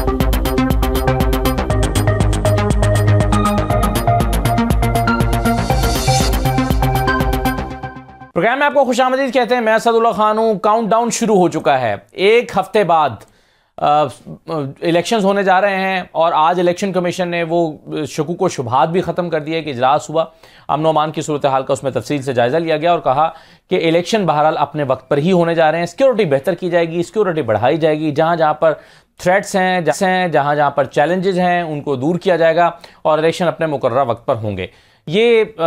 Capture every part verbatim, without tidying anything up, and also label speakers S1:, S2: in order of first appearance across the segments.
S1: Programme में आपको खुशामदीद कहते हैं। मैं असदुल्ला खान हूँ। काउंटडाउन शुरू हो चुका है। एक हफ्ते बाद इलेक्शंस होने जा रहे हैं और आज इलेक्शन कमीशन ने वो शकूक व शुबहात भी ख़त्म कर दिए कि इजलास हुआ, अमन अमान की सूरत हाल का उसमें तफसील से जायज़ा लिया गया और कहा कि इलेक्शन बहरहाल अपने वक्त पर ही होने जा रहे हैं। सिक्योरिटी बेहतर की जाएगी, सिक्योरिटी बढ़ाई जाएगी, जहाँ जहाँ पर थ्रेट्स हैं जैसे हैं जहाँ जहाँ पर चैलेंजेस हैं उनको दूर किया जाएगा और इलेक्शन अपने मुकर्रर वक्त पर होंगे। ये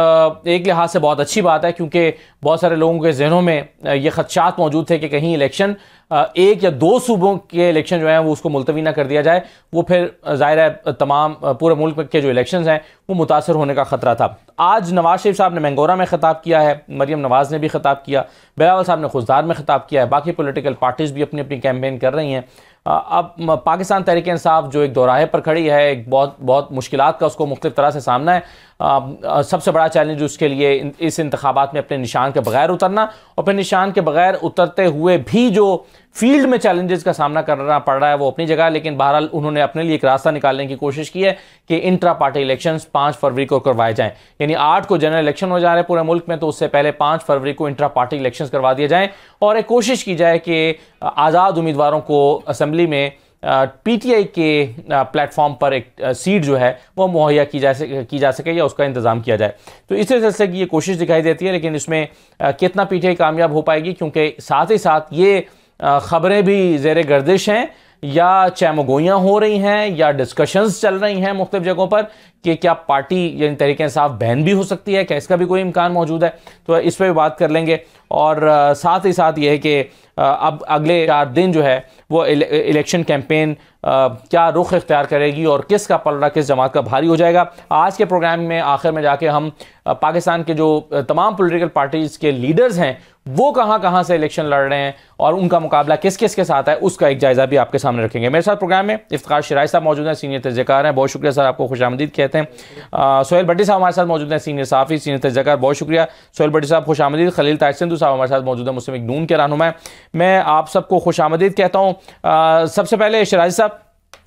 S1: एक लिहाज से बहुत अच्छी बात है क्योंकि बहुत सारे लोगों के जहनों में ये खदशात मौजूद थे कि कहीं इलेक्शन एक या दो सूबों के इलेक्शन जो हैं वो उसको मुलतवी ना कर दिया जाए, वो फिर ज़ाहिर है तमाम पूरे मुल्क के जो इलेक्शंस हैं वो मुतासर होने का ख़तरा था। आज नवाज शरीफ साहब ने मैंगोरा में ख़िताब किया है, मरीम नवाज़ ने भी ख़िताब किया, बिलावल साहब ने खुशदार में ख़िताब किया है, बाकी पॉलिटिकल पार्टीज़ भी अपनी अपनी कैंपेन कर रही हैं। अब पाकिस्तान तहरीक इंसाफ जो एक दोराहे पर खड़ी है, एक बहुत बहुत मुश्किलात का उसको मुख्तलिफ तरह से सामना है। आ, सबसे बड़ा चैलेंज उसके लिए इस इंतखाबात में अपने निशान के बगैर उतरना और फिर निशान के बगैर उतरते हुए भी जो फील्ड में चैलेंजेस का सामना करना पड़ रहा है वो अपनी जगह, लेकिन बहरहाल उन्होंने अपने लिए एक रास्ता निकालने की कोशिश की है कि इंट्रा पार्टी इलेक्शंस पाँच फरवरी को करवाए जाएं। यानी आठ को जनरल इलेक्शन हो जा रहे हैं पूरे मुल्क में, तो उससे पहले पाँच फरवरी को इंट्रा पार्टी इलेक्शंस करवा दिए जाएं और एक कोशिश की जाए कि आज़ाद उम्मीदवारों को असम्बली में पीटीआई के प्लेटफॉर्म पर एक सीट जो है वो मुहैया की जा सके की जा सके या उसका इंतज़ाम किया जाए। तो इस सिलसिले की ये कोशिश दिखाई देती है, लेकिन इसमें कितना पीटीआई कामयाब हो पाएगी क्योंकि साथ ही साथ ये ख़बरें भी ज़ेर गर्दिश हैं या चैमगोइयाँ हो रही हैं या डिस्कशंस चल रही हैं मुख्तलिफ जगहों पर कि क्या पार्टी यानी तहरीक इंसाफ बैन भी हो सकती है, क्या इसका भी कोई इम्कान मौजूद है। तो इस पर भी बात कर लेंगे और साथ ही साथ ये है कि अब अगले चार दिन जो है वो इलेक्शन कैंपेन क्या रुख इख्तियार करेगी और किस का पलड़ा किस जमात का भारी हो जाएगा। आज के प्रोग्राम में आखिर में जाके हम पाकिस्तान के जो तमाम पॉलिटिकल पार्टीज़ के लीडर्स हैं वो कहाँ कहाँ से इलेक्शन लड़ रहे हैं और उनका मुकाबला किस किस के साथ है उसका एक जायज़ा भी आपके सामने रखेंगे। मेरे साथ प्रोग्राम में इफ्तिखार शिराई साहब मौजूद हैं, सीनियर तजज़ियाकार हैं, बहुत शुक्रिया सर, आपको खुशामदीद कहते हैं। सोहेल भट्टी साहब हमारे साथ मौजूद हैं, सीनियर साफ़ी सीनियर तजज़ियाकार, बहुत शुक्रिया सोहेल भट्टी साहब, खुशामदीद। खलील ताज सिंधु साहब हमारे साथ मौजूद हैं, मुस्लिम लीग नून के रहनुमा। मैं आप सबको खुशामदीद कहता हूँ। सबसे पहले शिराई साहब,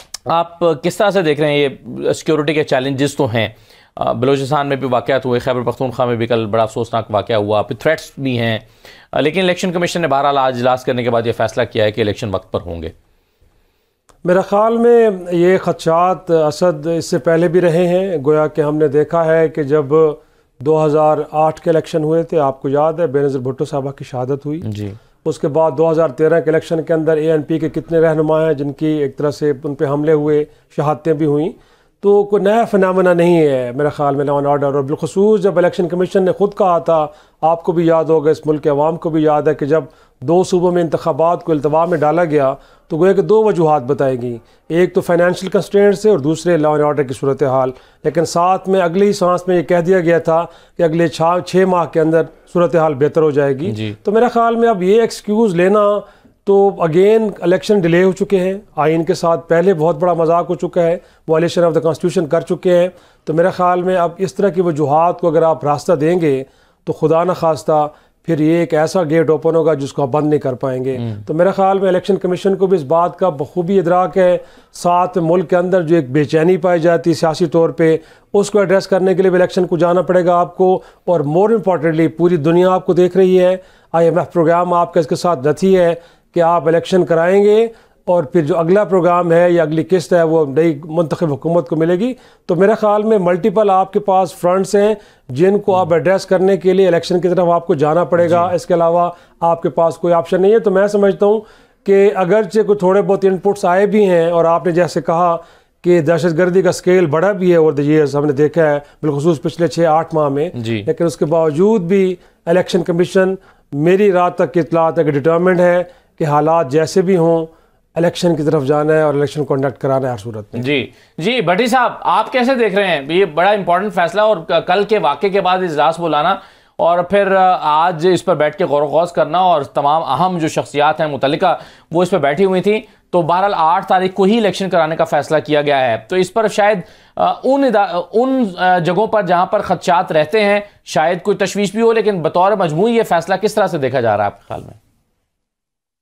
S1: आप किस तरह से देख रहे हैं ये सिक्योरिटी के चैलेंजेस तो हैं, बलूचिस्तान में भी वाक़यात हुए, खैबर पख्तूनख्वा में भी कल बड़ा अफसोसनाक वाक़या हुआ, फिर थ्रेट्स भी हैं, लेकिन इलेक्शन कमीशन ने बहरहाल आज इजलास करने के बाद ये फैसला किया है कि इलेक्शन वक्त पर होंगे।
S2: मेरा ख़्याल में ये खदशात असद इससे पहले भी रहे हैं। गोया कि हमने देखा है कि जब दो हज़ार आठ के इलेक्शन हुए थे, आपको याद है बेनज़ीर भुट्टो साहबा की शहादत हुई जी। उसके बाद दो हज़ार तेरह के इलेक्शन के अंदर ए एन पी के कितने रहनुमा हैं जिनकी एक तरह से उन पर हमले हुए, शहादतें भी हुई। तो कोई नया फिनामिना नहीं है मेरा ख़्याल में लॉ एंड ऑर्डर। और बिलखुसूस जब इलेक्शन कमीशन ने ख़ुद कहा था, आपको भी याद होगा, इस मुल्क के अवाम को भी याद है कि जब दो सूबों में इंतखाबात को इल्तवा में डाला गया तो गोया कि दो वजूहात बताएगी, एक तो फाइनेंशियल कंस्ट्रेंट से और दूसरे लॉ एंड ऑर्डर की सूरत हाल। लेकिन साथ में अगली ही सांस में ये कह दिया गया था कि अगले छः छः माह के अंदर सूरत हाल बेहतर हो जाएगी। तो मेरा ख़्याल में अब ये एक्सक्यूज़ लेना, तो अगेन इलेक्शन डिले हो चुके हैं, आइन के साथ पहले बहुत बड़ा मजाक हो चुका है, वायलेशन ऑफ द कॉन्स्टिट्यूशन कर चुके हैं। तो मेरा ख़्याल में अब इस तरह की वजूहात को अगर आप रास्ता देंगे तो खुदा न खास्ता फिर ये एक ऐसा गेट ओपन होगा जिसको आप बंद नहीं कर पाएंगे। तो मेरा ख्याल में इलेक्शन कमीशन को भी इस बात का बखूबी इदराक है। साथ मुल्क के अंदर जो एक बेचैनी पाई जाती है सियासी तौर पे, उसको एड्रेस करने के लिए भी इलेक्शन को जाना पड़ेगा आपको। और मोर इम्पॉर्टेंटली पूरी दुनिया आपको देख रही है, आई एम एफ प्रोग्राम आपका इसके साथ नथी है कि आप इलेक्शन कराएंगे और फिर जो अगला प्रोग्राम है या अगली किस्त है वो नई मुंतखब हुकूमत को मिलेगी। तो मेरे ख्याल में मल्टीपल आपके पास फ्रंट्स हैं जिनको आप एड्रेस करने के लिए इलेक्शन की तरफ आपको जाना पड़ेगा। इसके अलावा आपके पास कोई ऑप्शन नहीं है। तो मैं समझता हूँ कि अगरचे कोई थोड़े बहुत इनपुट्स आए भी हैं और आपने जैसे कहा कि दहशत गर्दी का स्केल बढ़ा भी है ओवर द ईयर्स, हमने देखा है बिलखुसूस पिछले छः आठ माह में, लेकिन उसके बावजूद भी इलेक्शन कमीशन मेरी रात तक की इतलात है कि डिटर्मिन्ड है कि हालात जैसे भी हों इलेक्शन की तरफ जाना है और इलेक्शन कंडक्ट कराना है हर सूरत में।
S1: जी जी भट्टी साहब, आप कैसे देख रहे हैं ये बड़ा इंपॉर्टेंट फैसला और कल के वाक़े के बाद इजलास बुलाना और फिर आज इस पर बैठ के गौर गौस करना और तमाम अहम जो शख्सियात हैं मुतल्लिका वो इस पर बैठी हुई थी, तो बहरहाल आठ तारीख को ही इलेक्शन कराने का फैसला किया गया है। तो इस पर शायद उन उन जगहों पर जहां पर खदशात रहते हैं शायद कोई तशवीश भी हो, लेकिन बतौर मजमूई ये फैसला किस तरह से देखा जा रहा है आपके ख्याल में?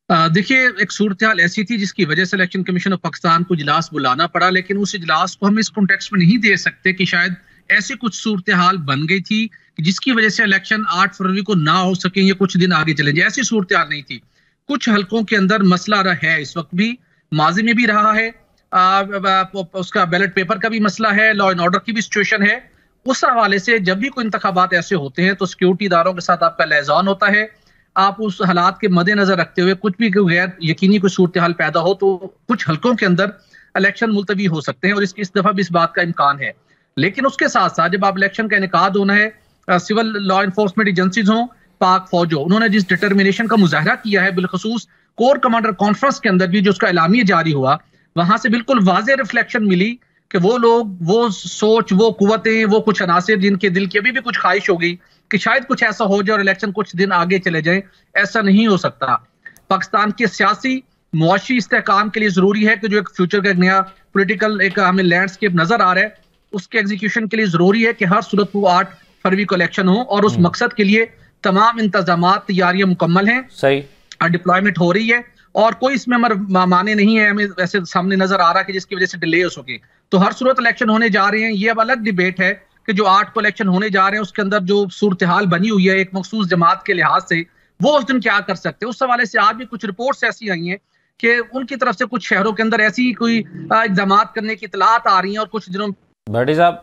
S3: देखिए, एक सूरत हाल ऐसी थी जिसकी वजह से इलेक्शन कमीशन ऑफ पाकिस्तान को इजलास बुलाना पड़ा, लेकिन उस इजलास को हम इस कॉन्टेक्स्ट में नहीं दे सकते कि शायद ऐसी कुछ सूरत हाल बन गई थी जिसकी वजह से इलेक्शन आठ फरवरी को ना हो सके या कुछ दिन आगे चले जाए। ऐसी सूरत हाल नहीं थी। कुछ हलकों के अंदर मसला रहा है, इस वक्त भी, माजी में भी रहा है। आ, उसका बैलेट पेपर का भी मसला है, लॉ एंड ऑर्डर की भी सिचुएशन है। उस हवाले से जब भी कोई इंतखाबात ऐसे होते हैं तो सिक्योरिटी इदारों के साथ आपका लिहाज़ान होता है। आप उस हालात के मद्देनजर रखते हुए कुछ भी गैर यकीनी कोई सूरत हाल पैदा हो तो कुछ हलकों के अंदर इलेक्शन मुलतवी हो सकते हैं, और इस, इस दफा भी इस बात का इम्कान है। लेकिन उसके साथ साथ जब आप इलेक्शन का इनेकाद होना है, सिविल लॉ इन्फोर्समेंट एजेंसीज हों, पाक फौज हो, उन्होंने जिस डिटर्मिनेशन का मुजाहरा किया है, बिलखसूस कोर कमांडर कॉन्फ्रेंस के अंदर भी जो उसका एलामिया जारी हुआ, वहां से बिल्कुल वाज़ेह रिफ्लेक्शन मिली कि वो लोग, वो सोच, वो कुव्वतें, वो कुछ अनासिर जिनके दिल की अभी भी कुछ ख्वाहिश हो गई कि शायद कुछ ऐसा हो जाए और इलेक्शन कुछ दिन आगे चले जाए, ऐसा नहीं हो सकता। पाकिस्तान के सियासी मुआशी इस्तेहकाम के लिए जरूरी है कि जो एक फ्यूचर का एक नया पॉलिटिकल एक हमें लैंडस्केप नजर आ रहा है, उसके एग्जीक्यूशन के लिए जरूरी है कि हर सूरत को आठ फरवरी को इलेक्शन हो, और उस मकसद के लिए तमाम इंतजामात, तैयारियां मुकम्मल हैं,
S1: सही
S3: डिप्लॉयमेंट हो रही है, और कोई इसमें हमारे माने नहीं है, हमें वैसे सामने नजर आ रहा है कि जिसकी वजह से डिले हो सके। तो हर सूरत इलेक्शन होने जा रहे हैं। ये अब अलग डिबेट है कि जो आठ को इलेक्शन होने जा रहे हैं उसके अंदर जो सूरत हाल बनी हुई है एक मखसूस जमात के लिहाज से, वो उस दिन क्या कर सकते हैं, उस हवाले से आज भी कुछ रिपोर्ट्स ऐसी आई हैं कि उनकी तरफ से कुछ शहरों के अंदर ऐसी कोई इक़दाम करने की इतलात आ रही हैं। और कुछ दिनों
S1: भट्टी साहब,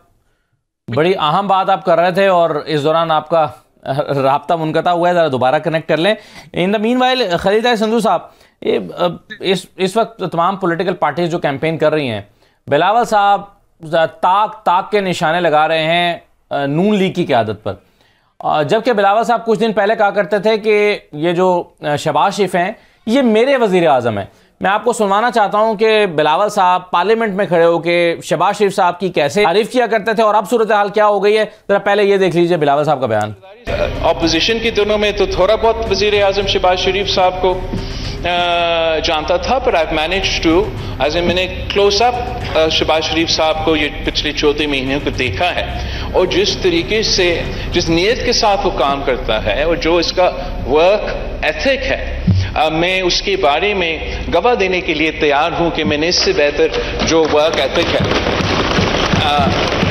S1: बड़ी अहम बात आप कर रहे थे और इस दौरान आपका राब्ता मुनक़ता हुआ है, ज़रा दोबारा कनेक्ट कर लें। In the meanwhile Khalid Sandhu साहब, ये इस इस वक्त तमाम पॉलिटिकल पार्टीज जो कैंपेन कर रही हैं, बिलावल साहब ताक ताक के निशाने लगा रहे हैं नून लीग की क़यादत पर, जबकि बिलावल साहब कुछ दिन पहले कहा करते थे कि ये जो शहबाज शरीफ हैं ये मेरे वज़ीर आज़म हैं। मैं आपको सुनवाना चाहता हूं कि बिलावल साहब पार्लियामेंट में खड़े होकर शहबाज शरीफ साहब की कैसे तारीफ किया करते थे और अब सूरत हाल क्या हो गई है, जरा पहले ये देख लीजिए बिलावल साहब का बयान।
S4: ऑपोजिशन के दिनों में तो थोड़ा बहुत वज़ीर आज़म शहबाज शरीफ साहब को जानता था, पर I manage to as a मैंने क्लोज अप शहबाज शरीफ साहब को ये पिछले चौदह महीनों को देखा है, और जिस तरीके से, जिस नीयत के साथ वो काम करता है और जो इसका वर्क एथिक है, Uh, मैं उसके बारे में गवाह देने के लिए तैयार हूं कि मैंने इससे बेहतर जो वर्क एथिक है uh,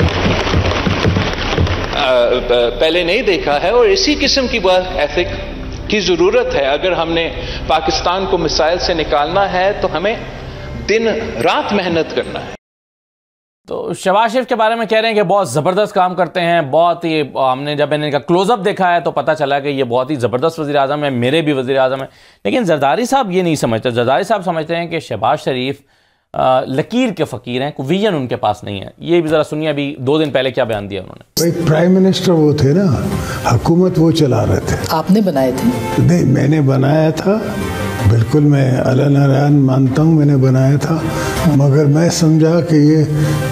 S4: uh, पहले नहीं देखा है, और इसी किस्म की वर्क एथिक की ज़रूरत है। अगर हमने पाकिस्तान को मिसाइल से निकालना है तो हमें दिन रात मेहनत करना है।
S1: तो शहबाज शरीफ के बारे में कह रहे हैं कि बहुत ज़बरदस्त काम करते हैं, बहुत ही, हमने जब मैंने इनका क्लोजअप देखा है तो पता चला कि ये बहुत ही ज़बरदस्त वज़ीर आज़म है, मेरे भी वज़ीर आज़म है। लेकिन जरदारी साहब ये नहीं समझते। जरदारी साहब समझते हैं कि शहबाज शरीफ आ, लकीर के फ़कीर हैं, कोई विजन उनके पास नहीं है। ये भी ज़रा सुनिए, अभी दो दिन पहले क्या बयान दिया उन्होंने।
S5: भाई प्राइम मिनिस्टर वो थे ना, हुकूमत वो चला रहे थे।
S6: आपने बनाए थे?
S5: नहीं, मैंने बनाया था, बिल्कुल मैं अल्लाह नारायण मानता हूँ, मैंने बनाया था, मगर मैं समझा कि ये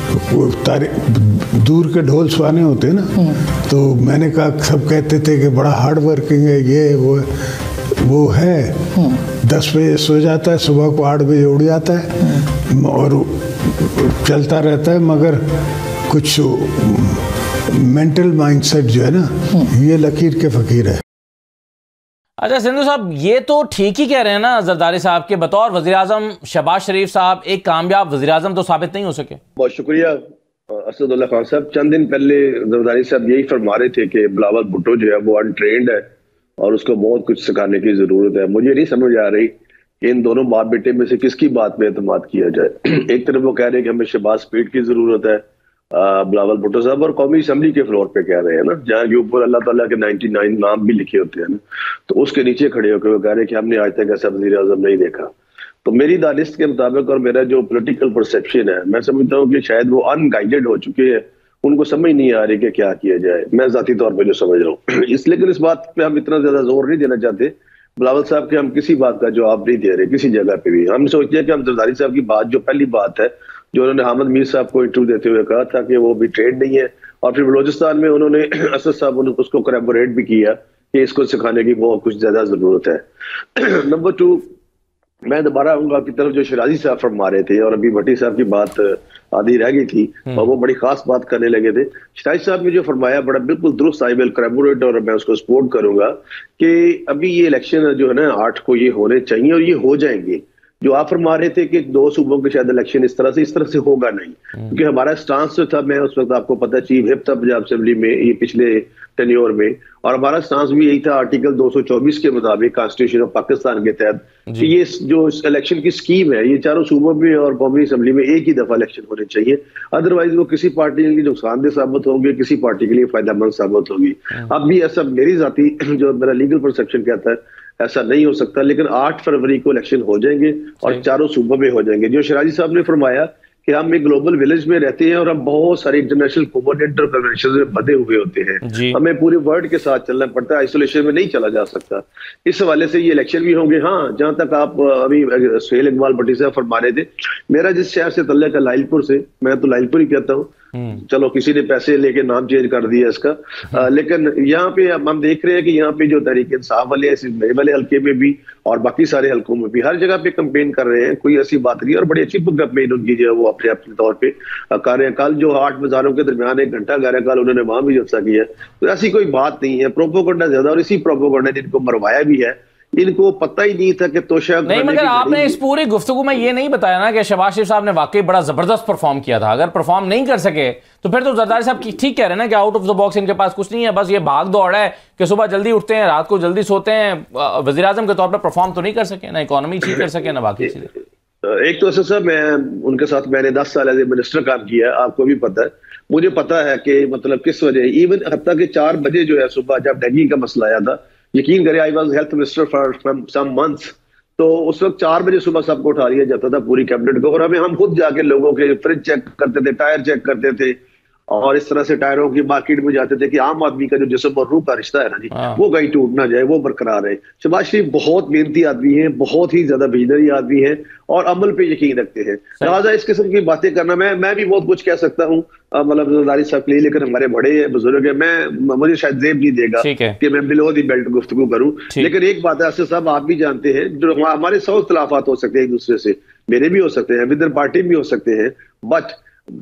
S5: दूर के ढोल सुहाने होते हैं ना, तो मैंने कहा, सब कहते थे कि बड़ा हार्ड वर्किंग है, ये वो वो है, दस बजे सो जाता है, सुबह को आठ बजे उड़ जाता है और चलता रहता है, मगर कुछ मेंटल माइंडसेट जो है ना, ये लकीर के फ़कीर है।
S1: अच्छा संधू साहब, ये तो ठीक ही कह रहे हैं ना जरदारी साहब के, बतौर वज़ीर आज़म शहबाज शरीफ साहब एक कामयाब वज़ीर आज़म तो साबित नहीं हो सके।
S7: बहुत शुक्रिया असदुल्लाह खान साहब। चंद दिन पहले जरदारी साहब यही फरमा रहे थे कि बिलावल भुट्टो जो है वो अनट्रेंड है और उसको बहुत कुछ सिखाने की जरूरत है। मुझे नहीं समझ आ रही कि इन दोनों बाप बेटे में से किसकी बात पे एतमाद किया जाए। एक तरफ वो कह रहे हैं कि हमें शहबाज स्पीड की जरूरत है, बिलावल भुट्टो साहब, और कौमी असम्बली के फ्लोर पे कह रहे हैं ना, जहाँ के ऊपर अल्लाह ताला के निन्यानवे नाम भी लिखे होते हैं ना, तो उसके नीचे खड़े होकर वो कह रहे हैं कि हमने आज तक ऐसा वज़ीर आज़म नहीं देखा। तो मेरी दानिश के मुताबिक और मेरा जो पॉलिटिकल परसेप्शन है, मैं समझता हूँ कि शायद वो अनगाइडेड हो चुके हैं, उनको समझ नहीं आ रही कि क्या किया जाए। मैं जाती तौर पर जो समझ रहा हूँ इस, लेकिन इस बात पे हम इतना ज्यादा जोर नहीं देना चाहते। बिलावल साहब के हम किसी बात का जवाब नहीं दे रहे किसी जगह पे भी। हम सोचते हैं कि हम जरदारी साहब की बात, जो पहली बात है जो उन्होंने हामिद मीर साहब को इंटरव्यू देते हुए कहा था कि वो भी ट्रेंड नहीं है, और फिर बलोचिस्तान में उन्होंने असद साहब उसको कोलैबोरेट भी किया कि इसको सिखाने की बहुत कुछ ज्यादा जरूरत है। नंबर टू, मैं दोबारा आऊंगा आपकी तरफ जो शराजी साहब फरमा रहे थे, और अभी भट्टी साहब की बात आधी रह गई थी और वो बड़ी खास बात करने लगे थे। शाहिद साहब ने जो फरमाया बड़ा बिल्कुल दुरुस्त, आई विल कोलैबोरेट और मैं उसको सपोर्ट करूंगा कि अभी ये इलेक्शन जो है ना आठ को ये होने चाहिए और ये हो जाएंगे। जो आप फरमा रहे थे कि दो सूबों के शायद इलेक्शन इस तरह से इस तरह से होगा नहीं, क्योंकि हमारा स्टांस जो था, मैं उस वक्त आपको पता चीफ हिप था पंजाब असेंबली में ये पिछले टेन्योर में, और हमारा स्टांस भी यही था आर्टिकल दो सौ चौबीस के मुताबिक कॉन्स्टिट्यूशन ऑफ पाकिस्तान के तहत कि ये जो इलेक्शन की स्कीम है ये चारों सूबों में और कौमी असेंबली में एक ही दफा इलेक्शन होने चाहिए, अदरवाइज वो किसी पार्टी के लिए नुकसानदेह साबित होंगे, किसी पार्टी के लिए फायदेमंद साबित होगी। अब भी ऐसा मेरी जाती जो मेरा लीगल परसेप्शन कहता है ऐसा नहीं हो सकता, लेकिन आठ फरवरी को इलेक्शन हो जाएंगे और चारों सूबों में हो जाएंगे। जो शराजी साहब ने फरमाया कि हम एक ग्लोबल विलेज में रहते हैं और हम बहुत सारे इंटरनेशनल कोऑर्डिनेट और कन्वेंशन में बंधे हुए होते हैं, हमें पूरे वर्ल्ड के साथ चलना पड़ता है, आइसोलेशन में नहीं चला जा सकता। इस हवाले से ये इलेक्शन भी होंगे। हाँ, जहां तक आप अभी सुहेल इकबाल भट्टी साहब फरमा रहे थे, मेरा जिस शहर से तल्लुक है लाइलपुर से, मैं तो लाइलपुर ही कहता हूँ, चलो किसी ने पैसे लेके नाम चेंज कर दिया इसका, आ, लेकिन यहाँ पे हम देख रहे हैं कि यहाँ पे जो तहरीक इंसाफ वाले मेरे वाले हल्के में भी और बाकी सारे हल्कों में भी हर जगह पे कंपेन कर रहे हैं, कोई ऐसी बात नहीं, और बड़ी अच्छी कंपेन उनकी जो है वो अपने अपने तौर पे कर रहे हैं। कल जो आठ बाजारों के दरमियान एक घंटा गा रहे, कल उन्होंने वहां भी जलसा किया, तो ऐसी कोई बात नहीं है। प्रोपोगंडा ज्यादा, और इसी प्रोपोगंडा ने इनको मरवाया भी है, इनको पता ही नहीं था कि तोशा
S1: नहीं। मगर आपने इस पूरी गुफ्तगू में ये नहीं बताया ना कि शहबाज शरीफ साहब ने वाकई बड़ा जबरदस्त परफॉर्म किया था। अगर परफॉर्म नहीं कर सके तो फिर तो जरदारी साहब ठीक कह रहे हैं ना कि आउट ऑफ द बॉक्स इनके पास कुछ नहीं है, बस ये भाग दौड़ है कि सुबह जल्दी उठते हैं, रात को जल्दी सोते हैं। वजीर आजम के तौर पर परफॉर्म तो नहीं कर सके, ना इकोनॉमी ठीक कर सके, ना बाकी चीजें।
S7: एक तो ऐसा सर, मैं उनके साथ मैंने दस साल एज ए मिनिस्टर काम किया है, आपको भी पता है, मुझे पता है कि मतलब किस वजह, इवन हत्ता के चार बजे जो है सुबह जब डेंगू का मसला आया था, यकीन करें I was health minister for some months, तो उस वक्त चार बजे सुबह सबको उठा लिया जाता था पूरी कैबिनेट को, और हमें हम खुद जाके लोगों के फ्रिज चेक करते थे, टायर चेक करते थे, और इस तरह से टायरों की मार्केट में जाते थे कि आम आदमी का जो जिस्म और रूह का रिश्ता है ना जी, वो कहीं टूट ना जाए, वो बरकरार है। शहबाज शरीफ बहुत मेहनती आदमी है, बहुत ही ज्यादा विजनरी आदमी है और अमल पे यकीन रखते हैं। लिहाजा इस किस्म की बातें करना, मैं मैं भी बहुत कुछ कह सकता हूँ मतलब जरदारी साहब के लिए, लेकिन हमारे बड़े बुजुर्ग है, मैं मुझे शायद जेब नहीं देगा कि मैं बिलो दी बेल्ट गुफ्तगू करूँ। लेकिन एक बात है असद साहब, आप भी जानते हैं, जो हमारे सौ इख्तिलाफात हो सकते हैं एक दूसरे से, मेरे भी हो सकते हैं, विद इन पार्टी भी हो सकते हैं, बट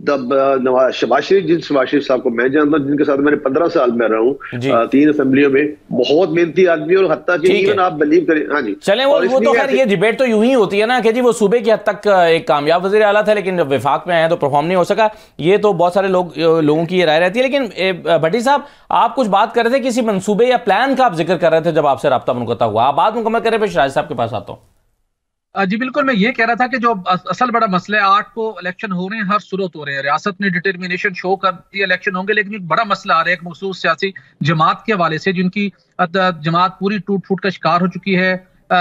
S7: शहबाज शरीफ, जिन शहबाज शरीफ साहब को मैं जानता हूँ, जिनके साथ मैंने पंद्रह साल में रहा हूँ तीन असेंबलियों में, बहुत मेहनती आदमी, और हत्ता कि इवन आप बिलीव करें। हाँ जी,
S1: चलें, वो, वो तो खैर ये डिबेट तो यूं ही होती है ना कि जी वो सूबे की हद तक एक कामयाब वज़ीर आला था, लेकिन जब विफाक में आए तो परफॉर्म नहीं हो सका। ये तो बहुत सारे लोग लोगों की ये राय रहती है। लेकिन भट्टी साहब, आप कुछ बात कर रहे थे, किसी मंसूबे या प्लान का आप जिक्र कर रहे थे जब आपसे राब्ता मुनक़ता हुआ, आप बात मुकम्मल करें, फिर शहजाद साहब के पास आता हूँ।
S3: जी बिल्कुल, मैं ये कह रहा था कि जो असल बड़ा मसला है, आठ को इलेक्शन हो रहे हैं, हर सूरत हो रहे हैं, रियासत ने डिटर्मिनेशन शो कर दिया इलेक्शन होंगे, लेकिन एक बड़ा मसला आ रहा है एक मखसूस सियासी जमात के हवाले से, जिनकी जमात पूरी टूट फूट का शिकार हो चुकी है,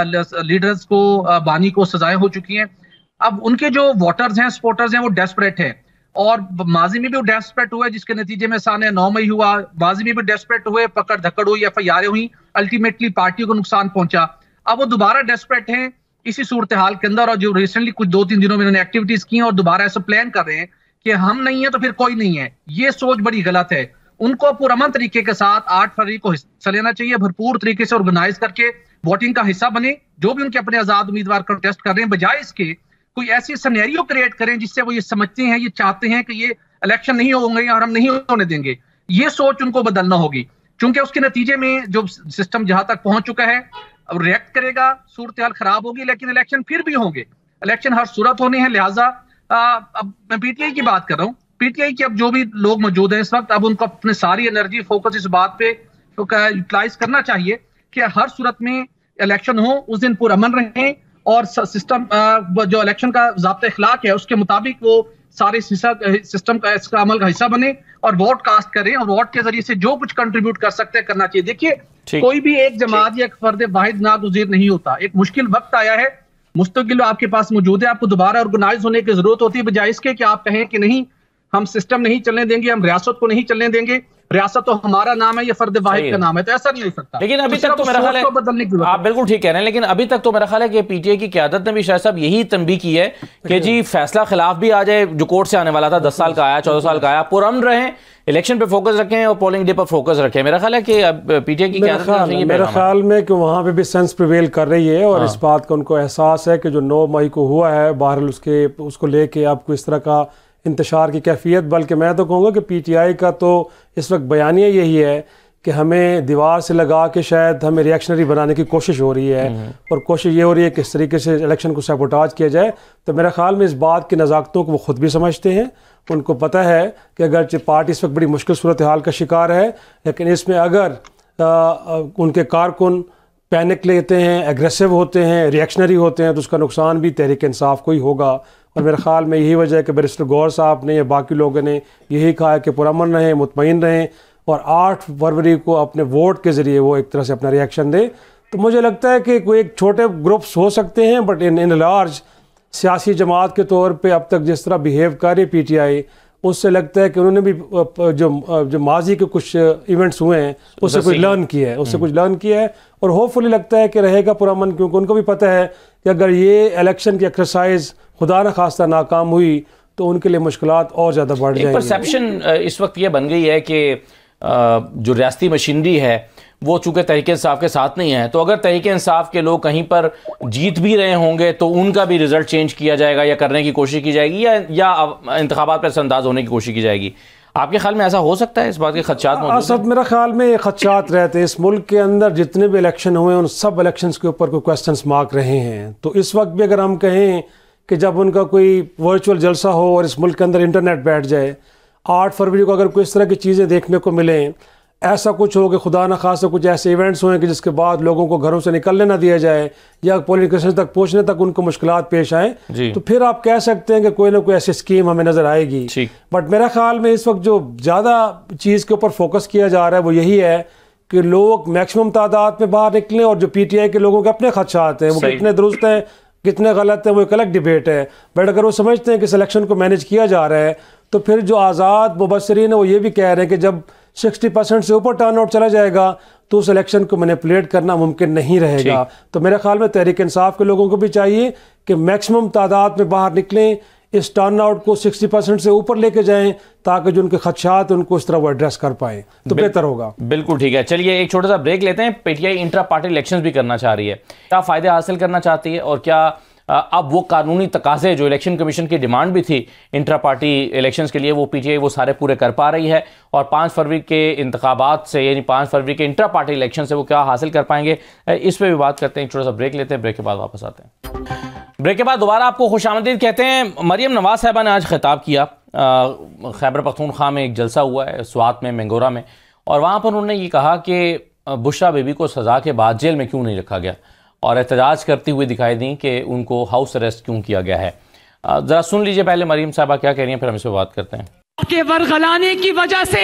S3: लीडर्स को, बानी को सजाएं हो चुकी हैं। अब उनके जो वोटर्स हैं, सपोर्टर्स हैं, वो डेस्परेट है, और माजी में भी वो डेस्परेट हुए, जिसके नतीजे में साने नौ मई हुआ, माजी में भी डेस्परेट हुए, पकड़ धकड़ हुई, एफ आई आर हुई, अल्टीमेटली पार्टी को नुकसान पहुंचा। अब वो दोबारा डेस्परेट हैं इसी सूरत हाल के अंदर, और जो रिसेंटली कुछ दो तीन दिनों में इन्होंने एक्टिविटीज की हैं और दोबारा ऐसा प्लान कर रहे हैं कि हम नहीं है तो फिर कोई नहीं है। ये सोच बड़ी गलत है। उनको पुरअमन तरीके के साथ आठ फरवरी को हिस्सा लेना चाहिए, भरपूर तरीके से ऑर्गेनाइज करके वोटिंग का हिस्सा बने, जो भी उनके अपने आजाद उम्मीदवार कंटेस्ट कर रहे हैं, बजाय इसके कोई ऐसी सिनेरियो क्रिएट करें जिससे वो ये समझते हैं, ये चाहते हैं कि ये इलेक्शन नहीं होंगे और हम नहीं होने देंगे। ये सोच उनको बदलना होगी, क्योंकि उसके नतीजे में जो सिस्टम जहां तक पहुंच चुका है, रिएक्ट करेगा, सूरत हाल खराब होगी, लेकिन इलेक्शन फिर भी होंगे, इलेक्शन हर सूरत होने हैं। लिहाजा अब मैं पीटीआई की बात कर रहा हूँ, पीटीआई के अब जो भी लोग मौजूद हैं इस वक्त, अब उनको अपने सारी एनर्जी फोकस इस बात पे यूटिलाइज करना चाहिए कि हर सूरत में इलेक्शन हो, उस दिन पुरअमन रहें, और सिस्टम जो इलेक्शन का ज़ाब्ता इखलाक है उसके मुताबिक वो सारे सिस्टम का इसका अमल का हिस्सा बने और वोट कास्ट करें, और वोट के जरिए से जो कुछ कंट्रीब्यूट कर सकते हैं करना चाहिए। देखिए, कोई भी एक जमात या एक फर्द वाहिद नागुज़ीर नहीं होता। एक मुश्किल वक्त आया है, मुस्तकिल आपके पास मौजूद है, आपको दोबारा ऑर्गेनाइज होने की जरूरत होती है, बजाय इसके कि आप कहें कि नहीं हम सिस्टम नहीं चलने देंगे, हम रियासत को नहीं चलने देंगे, रियासत तो हमारा नाम है, ये फर्द वाहिद का नाम है, तो ऐसा नहीं हो सकता।
S1: लेकिन अभी तक तो मेरा ख्याल है, आप बिल्कुल ठीक कह रहे हैं, लेकिन अभी तक तो मेरा ख्याल है कि पीटीआई की क़यादत ने भी शायद साहब यही तंबीह की है कि जी फैसला खिलाफ भी आ जाए, जो कोर्ट से आने वाला था, दस साल का आया, चौदह साल का आया, पुरअमन रहें, इलेक्शन पे फोकस रखें और पोलिंग डे पर फोकस रखें। मेरा ख्याल है कि अब पीटीआई की क़यादत में
S2: मेरा ख्याल में कि वहाँ पे भी सेंस प्रिवेल कर रही है, और इस बात का उनको एहसास है कि जो नौ मई को हुआ है, बहरहाल उसके उसको लेके आपको इस तरह का इंतशार की कैफियत, बल्कि मैं तो कहूँगा कि पी टी आई का तो इस वक्त बयानिया यही है कि हमें दीवार से लगा के शायद हमें रिएक्शनरी बनाने की कोशिश हो रही है, और कोशिश ये हो रही है कि इस तरीके से इलेक्शन को सैबोटाज किया जाए। तो मेरे ख्याल में इस बात की नज़ाकतों को वो ख़ुद भी समझते हैं, उनको पता है कि अगर पार्टी इस वक्त बड़ी मुश्किल सूरत हाल का शिकार है, लेकिन इसमें अगर आ, आ, उनके कारकुन पैनिक लेते हैं, एग्रेसिव होते हैं, रिएक्शनरी होते हैं, तो उसका नुकसान भी तहरीक इंसाफ को ही होगा। और मेरे ख्याल में यही वजह है कि बैरिस्टर गौहर साहब ने या बाकी लोगों ने यही कहा है कि पुरअमन रहें, मुतमईन रहें, और आठ फरवरी को अपने वोट के ज़रिए वो एक तरह से अपना रिएक्शन दे। तो मुझे लगता है कि कोई एक छोटे ग्रुप्स हो सकते हैं, बट इन इन लार्ज सियासी जमात के तौर पे अब तक जिस तरह बिहेव कर रही पी टी आई, उससे लगता है कि उन्होंने भी जो जो माजी के कुछ इवेंट्स हुए हैं उससे कुछ लर्न किया है उससे कुछ लर्न किया है और होपफुली लगता है कि रहेगा पुरअमन, क्योंकि उनको भी पता है कि अगर ये इलेक्शन की एक्सरसाइज खुदा न खास्ता नाकाम हुई तो उनके लिए मुश्किलात और ज़्यादा बढ़ जाएंगी।
S1: परसेप्शन इस वक्त ये बन गई है कि जो रियासती मशीनरी है वो चूँकि तहरीक इंसाफ के साथ नहीं है, तो अगर तहरीक इंसाफ के लोग कहीं पर जीत भी रहे होंगे तो उनका भी रिजल्ट चेंज किया जाएगा या करने की कोशिश की जाएगी, या या इंतखाबात पर असरअंदाज होने की कोशिश की जाएगी। आपके ख्याल में ऐसा हो सकता है? इस बात के खदशात मौजूद हैं?
S2: सब मेरा ख्याल में खदशात रहते हैं। इस मुल्क के अंदर जितने भी इलेक्शन हुए उन सब इलेक्शंस के ऊपर कोई क्वेश्चंस मार्क रहे हैं। तो इस वक्त भी अगर हम कहें कि जब उनका कोई वर्चुअल जलसा हो और इस मुल्क के अंदर इंटरनेट बैठ जाए, आठ फरवरी को अगर कोई इस तरह की चीज़ें देखने को मिलें, ऐसा कुछ हो कि खुदा न खासा कुछ ऐसे इवेंट्स हुए कि जिसके बाद लोगों को घरों से निकलने ना दिया जाए या पोलिंग स्टेशन तक पहुंचने तक उनको मुश्किलात पेश आए, तो फिर आप कह सकते हैं कि कोई ना कोई ऐसी स्कीम हमें नज़र आएगी। बट मेरा ख्याल में इस वक्त जो ज़्यादा चीज़ के ऊपर फोकस किया जा रहा है वो यही है कि लोग मैक्सिमम तादाद में बाहर निकलें, और जो पी टी आई के लोगों के अपने खदशात हैं वो कितने दुरुस्त हैं कितने गलत हैं वो एक अलग डिबेट है। बट अगर वो समझते हैं कि सिलेक्शन को मैनेज किया जा रहा है, तो फिर जो आज़ाद मुबसरीन है वो ये भी कह रहे हैं कि जब साठ परसेंट से ऊपर टर्न आउट चला जाएगा तो उस इलेक्शन को मैनिपुलेट करना मुमकिन नहीं रहेगा। तो मेरे ख्याल में तहरीक इंसाफ के लोगों को भी चाहिए कि मैक्सिमम तादाद में बाहर निकलें, इस टर्न आउट को साठ परसेंट से ऊपर लेके जाएं, ताकि जो उनके खदशात उनको इस तरह वो एड्रेस कर पाएं, तो बेहतर होगा।
S1: बिल्कुल ठीक है, चलिए एक छोटा सा ब्रेक लेते हैं। पीटीआई इंट्रा पार्टी इलेक्शंस भी करना चाह रही है, क्या फ़ायदे हासिल करना चाहती है, और क्या अब वो कानूनी तकाजे जो इलेक्शन कमीशन की डिमांड भी थी इंट्रा पार्टी इलेक्शंस के लिए, वो पीटीआई वो सारे पूरे कर पा रही है, और पाँच फरवरी के इंतखाबात से यानी पाँच फरवरी के इंट्रा पार्टी इलेक्शन से वो क्या हासिल कर पाएंगे, इस पर भी बात करते हैं। छोटा सा ब्रेक लेते हैं, ब्रेक के बाद वापस आते हैं। ब्रेक के बाद दोबारा आपको खुशामदीद कहते हैं। मरियम नवाज साहबा ने आज खिताब किया, खैबर पख्तूनख्वा में एक जलसा हुआ है स्वात में, मेंगोरा में, और वहाँ पर उन्होंने ये कहा कि बुशरा बीबी को सज़ा के बाद जेल में क्यों नहीं रखा गया, और एहतजाज करती हुई दिखाई दी कि उनको हाउस अरेस्ट क्यों किया गया है। ज़रा सुन लीजिए पहले मरीम साहबा क्या कह रही हैं, फिर हम इस पर बात करते हैं।
S6: आपके वरगलाने की वजह से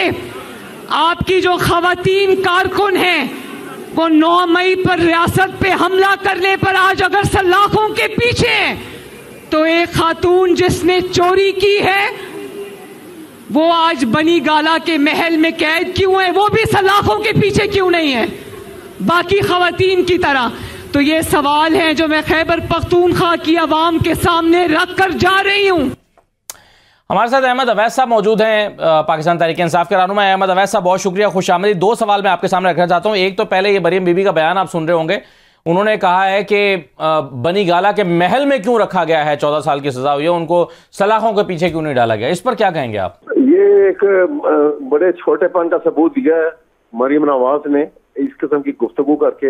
S6: आपकी जो खवातीन कारकुन हैं वो नौ मई पर रियासत पे हमला करने पर आज अगर सलाखों के पीछे, तो एक खातून जिसने चोरी की है वो आज बनी गाला के महल में कैद क्यों है, वो भी सलाखों के पीछे क्यों नहीं है बाकी खवातीन की तरह। तो ये सवाल हैं जो मैं खैबर पख्तूनख्वा की आवाम के सामने रख कर जा रही हूँ।
S1: हमारे साथ अहमद अवैस साहब मौजूद हैं, पाकिस्तान तहरीक इंसाफ के रहनुमा। अहमद अवैस साहब बहुत शुक्रिया, खुशामदीद। दो सवाल मैं आपके सामने रखना चाहता हूँ। एक तो पहले ये मरियम बीबी का बयान आप सुन रहे होंगे, उन्होंने कहा है कि बनी गाला के महल में क्यों रखा गया है, चौदह साल की सजा हुई है, उनको सलाखों के पीछे क्यों नहीं डाला गया, इस पर क्या कहेंगे आप?
S8: ये एक बड़े छोटेपन का सबूत दिया है मरियम नवाज ने इस किस्म की गुफ्तगू करके,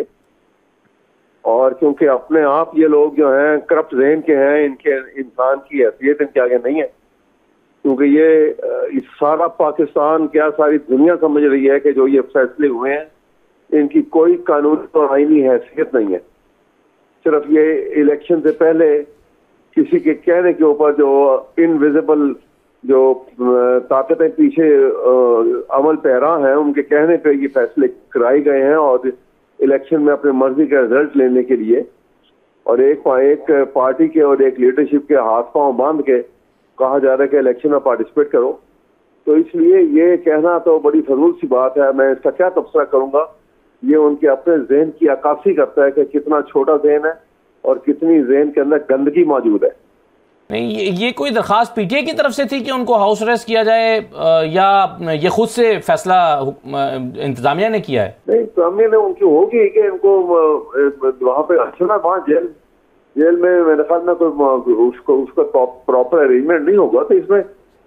S8: और क्योंकि अपने आप ये लोग जो हैं करप्ट ज़हन के हैं, इनके इंसान की हैसियत इनके आगे नहीं है, क्योंकि ये इस सारा पाकिस्तान क्या सारी दुनिया समझ रही है कि जो ये फैसले हुए हैं इनकी कोई कानूनी और आईनी हैसियत नहीं है। सिर्फ ये इलेक्शन से पहले किसी के कहने के ऊपर जो इनविजिबल जो ताकतें पीछे अमल पैरा हैं उनके कहने पे ये फैसले कराए गए हैं, और इलेक्शन में अपने मर्जी का रिजल्ट लेने के लिए, और एक एक पार्टी के और एक लीडरशिप के हाथ पांव बांध के कहा जा रहा है कि इलेक्शन में पार्टिसिपेट करो। तो इसलिए ये कहना तो बड़ी फजूल सी बात है। मैं इसका क्या तबसरा करूंगा, ये उनके अपने जहन की अक्कासी करता है कि कितना छोटा जहन है और कितनी जहन के अंदर गंदगी मौजूद है।
S1: नहीं, ये, ये कोई दरख्वास्त पीटीआई की तरफ से थी कि उनको हाउस अरेस्ट किया जाए, या ये खुद से फैसला इंतजामिया ने किया है?
S8: नहीं, इंतजामिया ने उनकी होगी कि इनको वहाँ पे अच्छा ना, वहाँ जेल जेल में मेरे ख्याल में कोई उसको उसका प्रॉपर अरेंजमेंट नहीं होगा, तो इसमें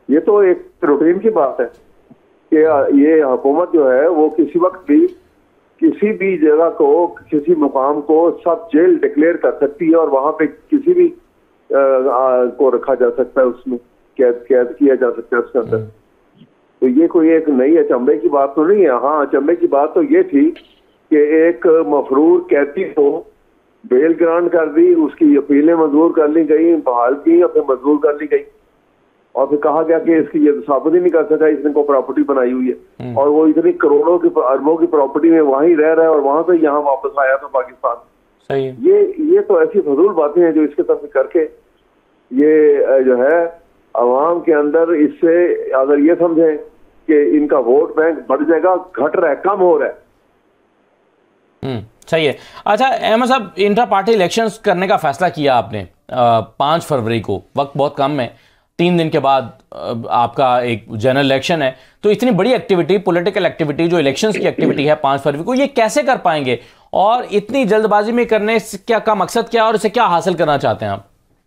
S8: ये तो एक रूटीन की बात है कि ये हुकूमत जो है वो किसी वक्त भी किसी भी जगह को, किसी मुकाम को सब जेल डिक्लेयर कर सकती है और वहां पे किसी भी आ, आ, को रखा जा सकता है, उसमें कैद कैद किया जा सकता है उसके अंदर। तो ये कोई एक नई अचंभे की बात तो नहीं है। हाँ, अचंभे की बात तो ये थी कि एक मफरूर कैदी को बेल ग्रांट कर दी, उसकी अपीलें मंजूर कर ली गई, बहाल की और फिर मंजूर कर ली गई और फिर कहा गया कि इसकी ये साबित ही नहीं कर सका, इसने को प्रॉपर्टी बनाई हुई है और वो इतनी करोड़ों की अरबों की प्रॉपर्टी में वहीं रह रहा है और वहां से यहाँ वापस आया था पाकिस्तान।
S1: सही है।
S8: ये ये तो ऐसी फजूल बातें हैं जो इसके तरफ करके ये जो है अवाम के अंदर, इससे अगर ये समझें कि इनका वोट बैंक बढ़ जाएगा, घट रहा है, कम हो रहा है।
S1: हम्म, सही है। अच्छा अहमद साहब, इंट्रा पार्टी इलेक्शंस करने का फैसला किया आपने पाँच फरवरी को, वक्त बहुत कम है, तीन दिन के बाद आपका एक जनरल इलेक्शन है, तो इतनी बड़ी एक्टिविटी, पॉलिटिकल एक्टिविटी जो इलेक्शंस की एक्टिविटी है पाँच फरवरी को, ये कैसे कर पाएंगे और इतनी जल्दबाजी में करने क्या का मकसद क्या और इसे क्या हासिल करना चाहते हैं आप?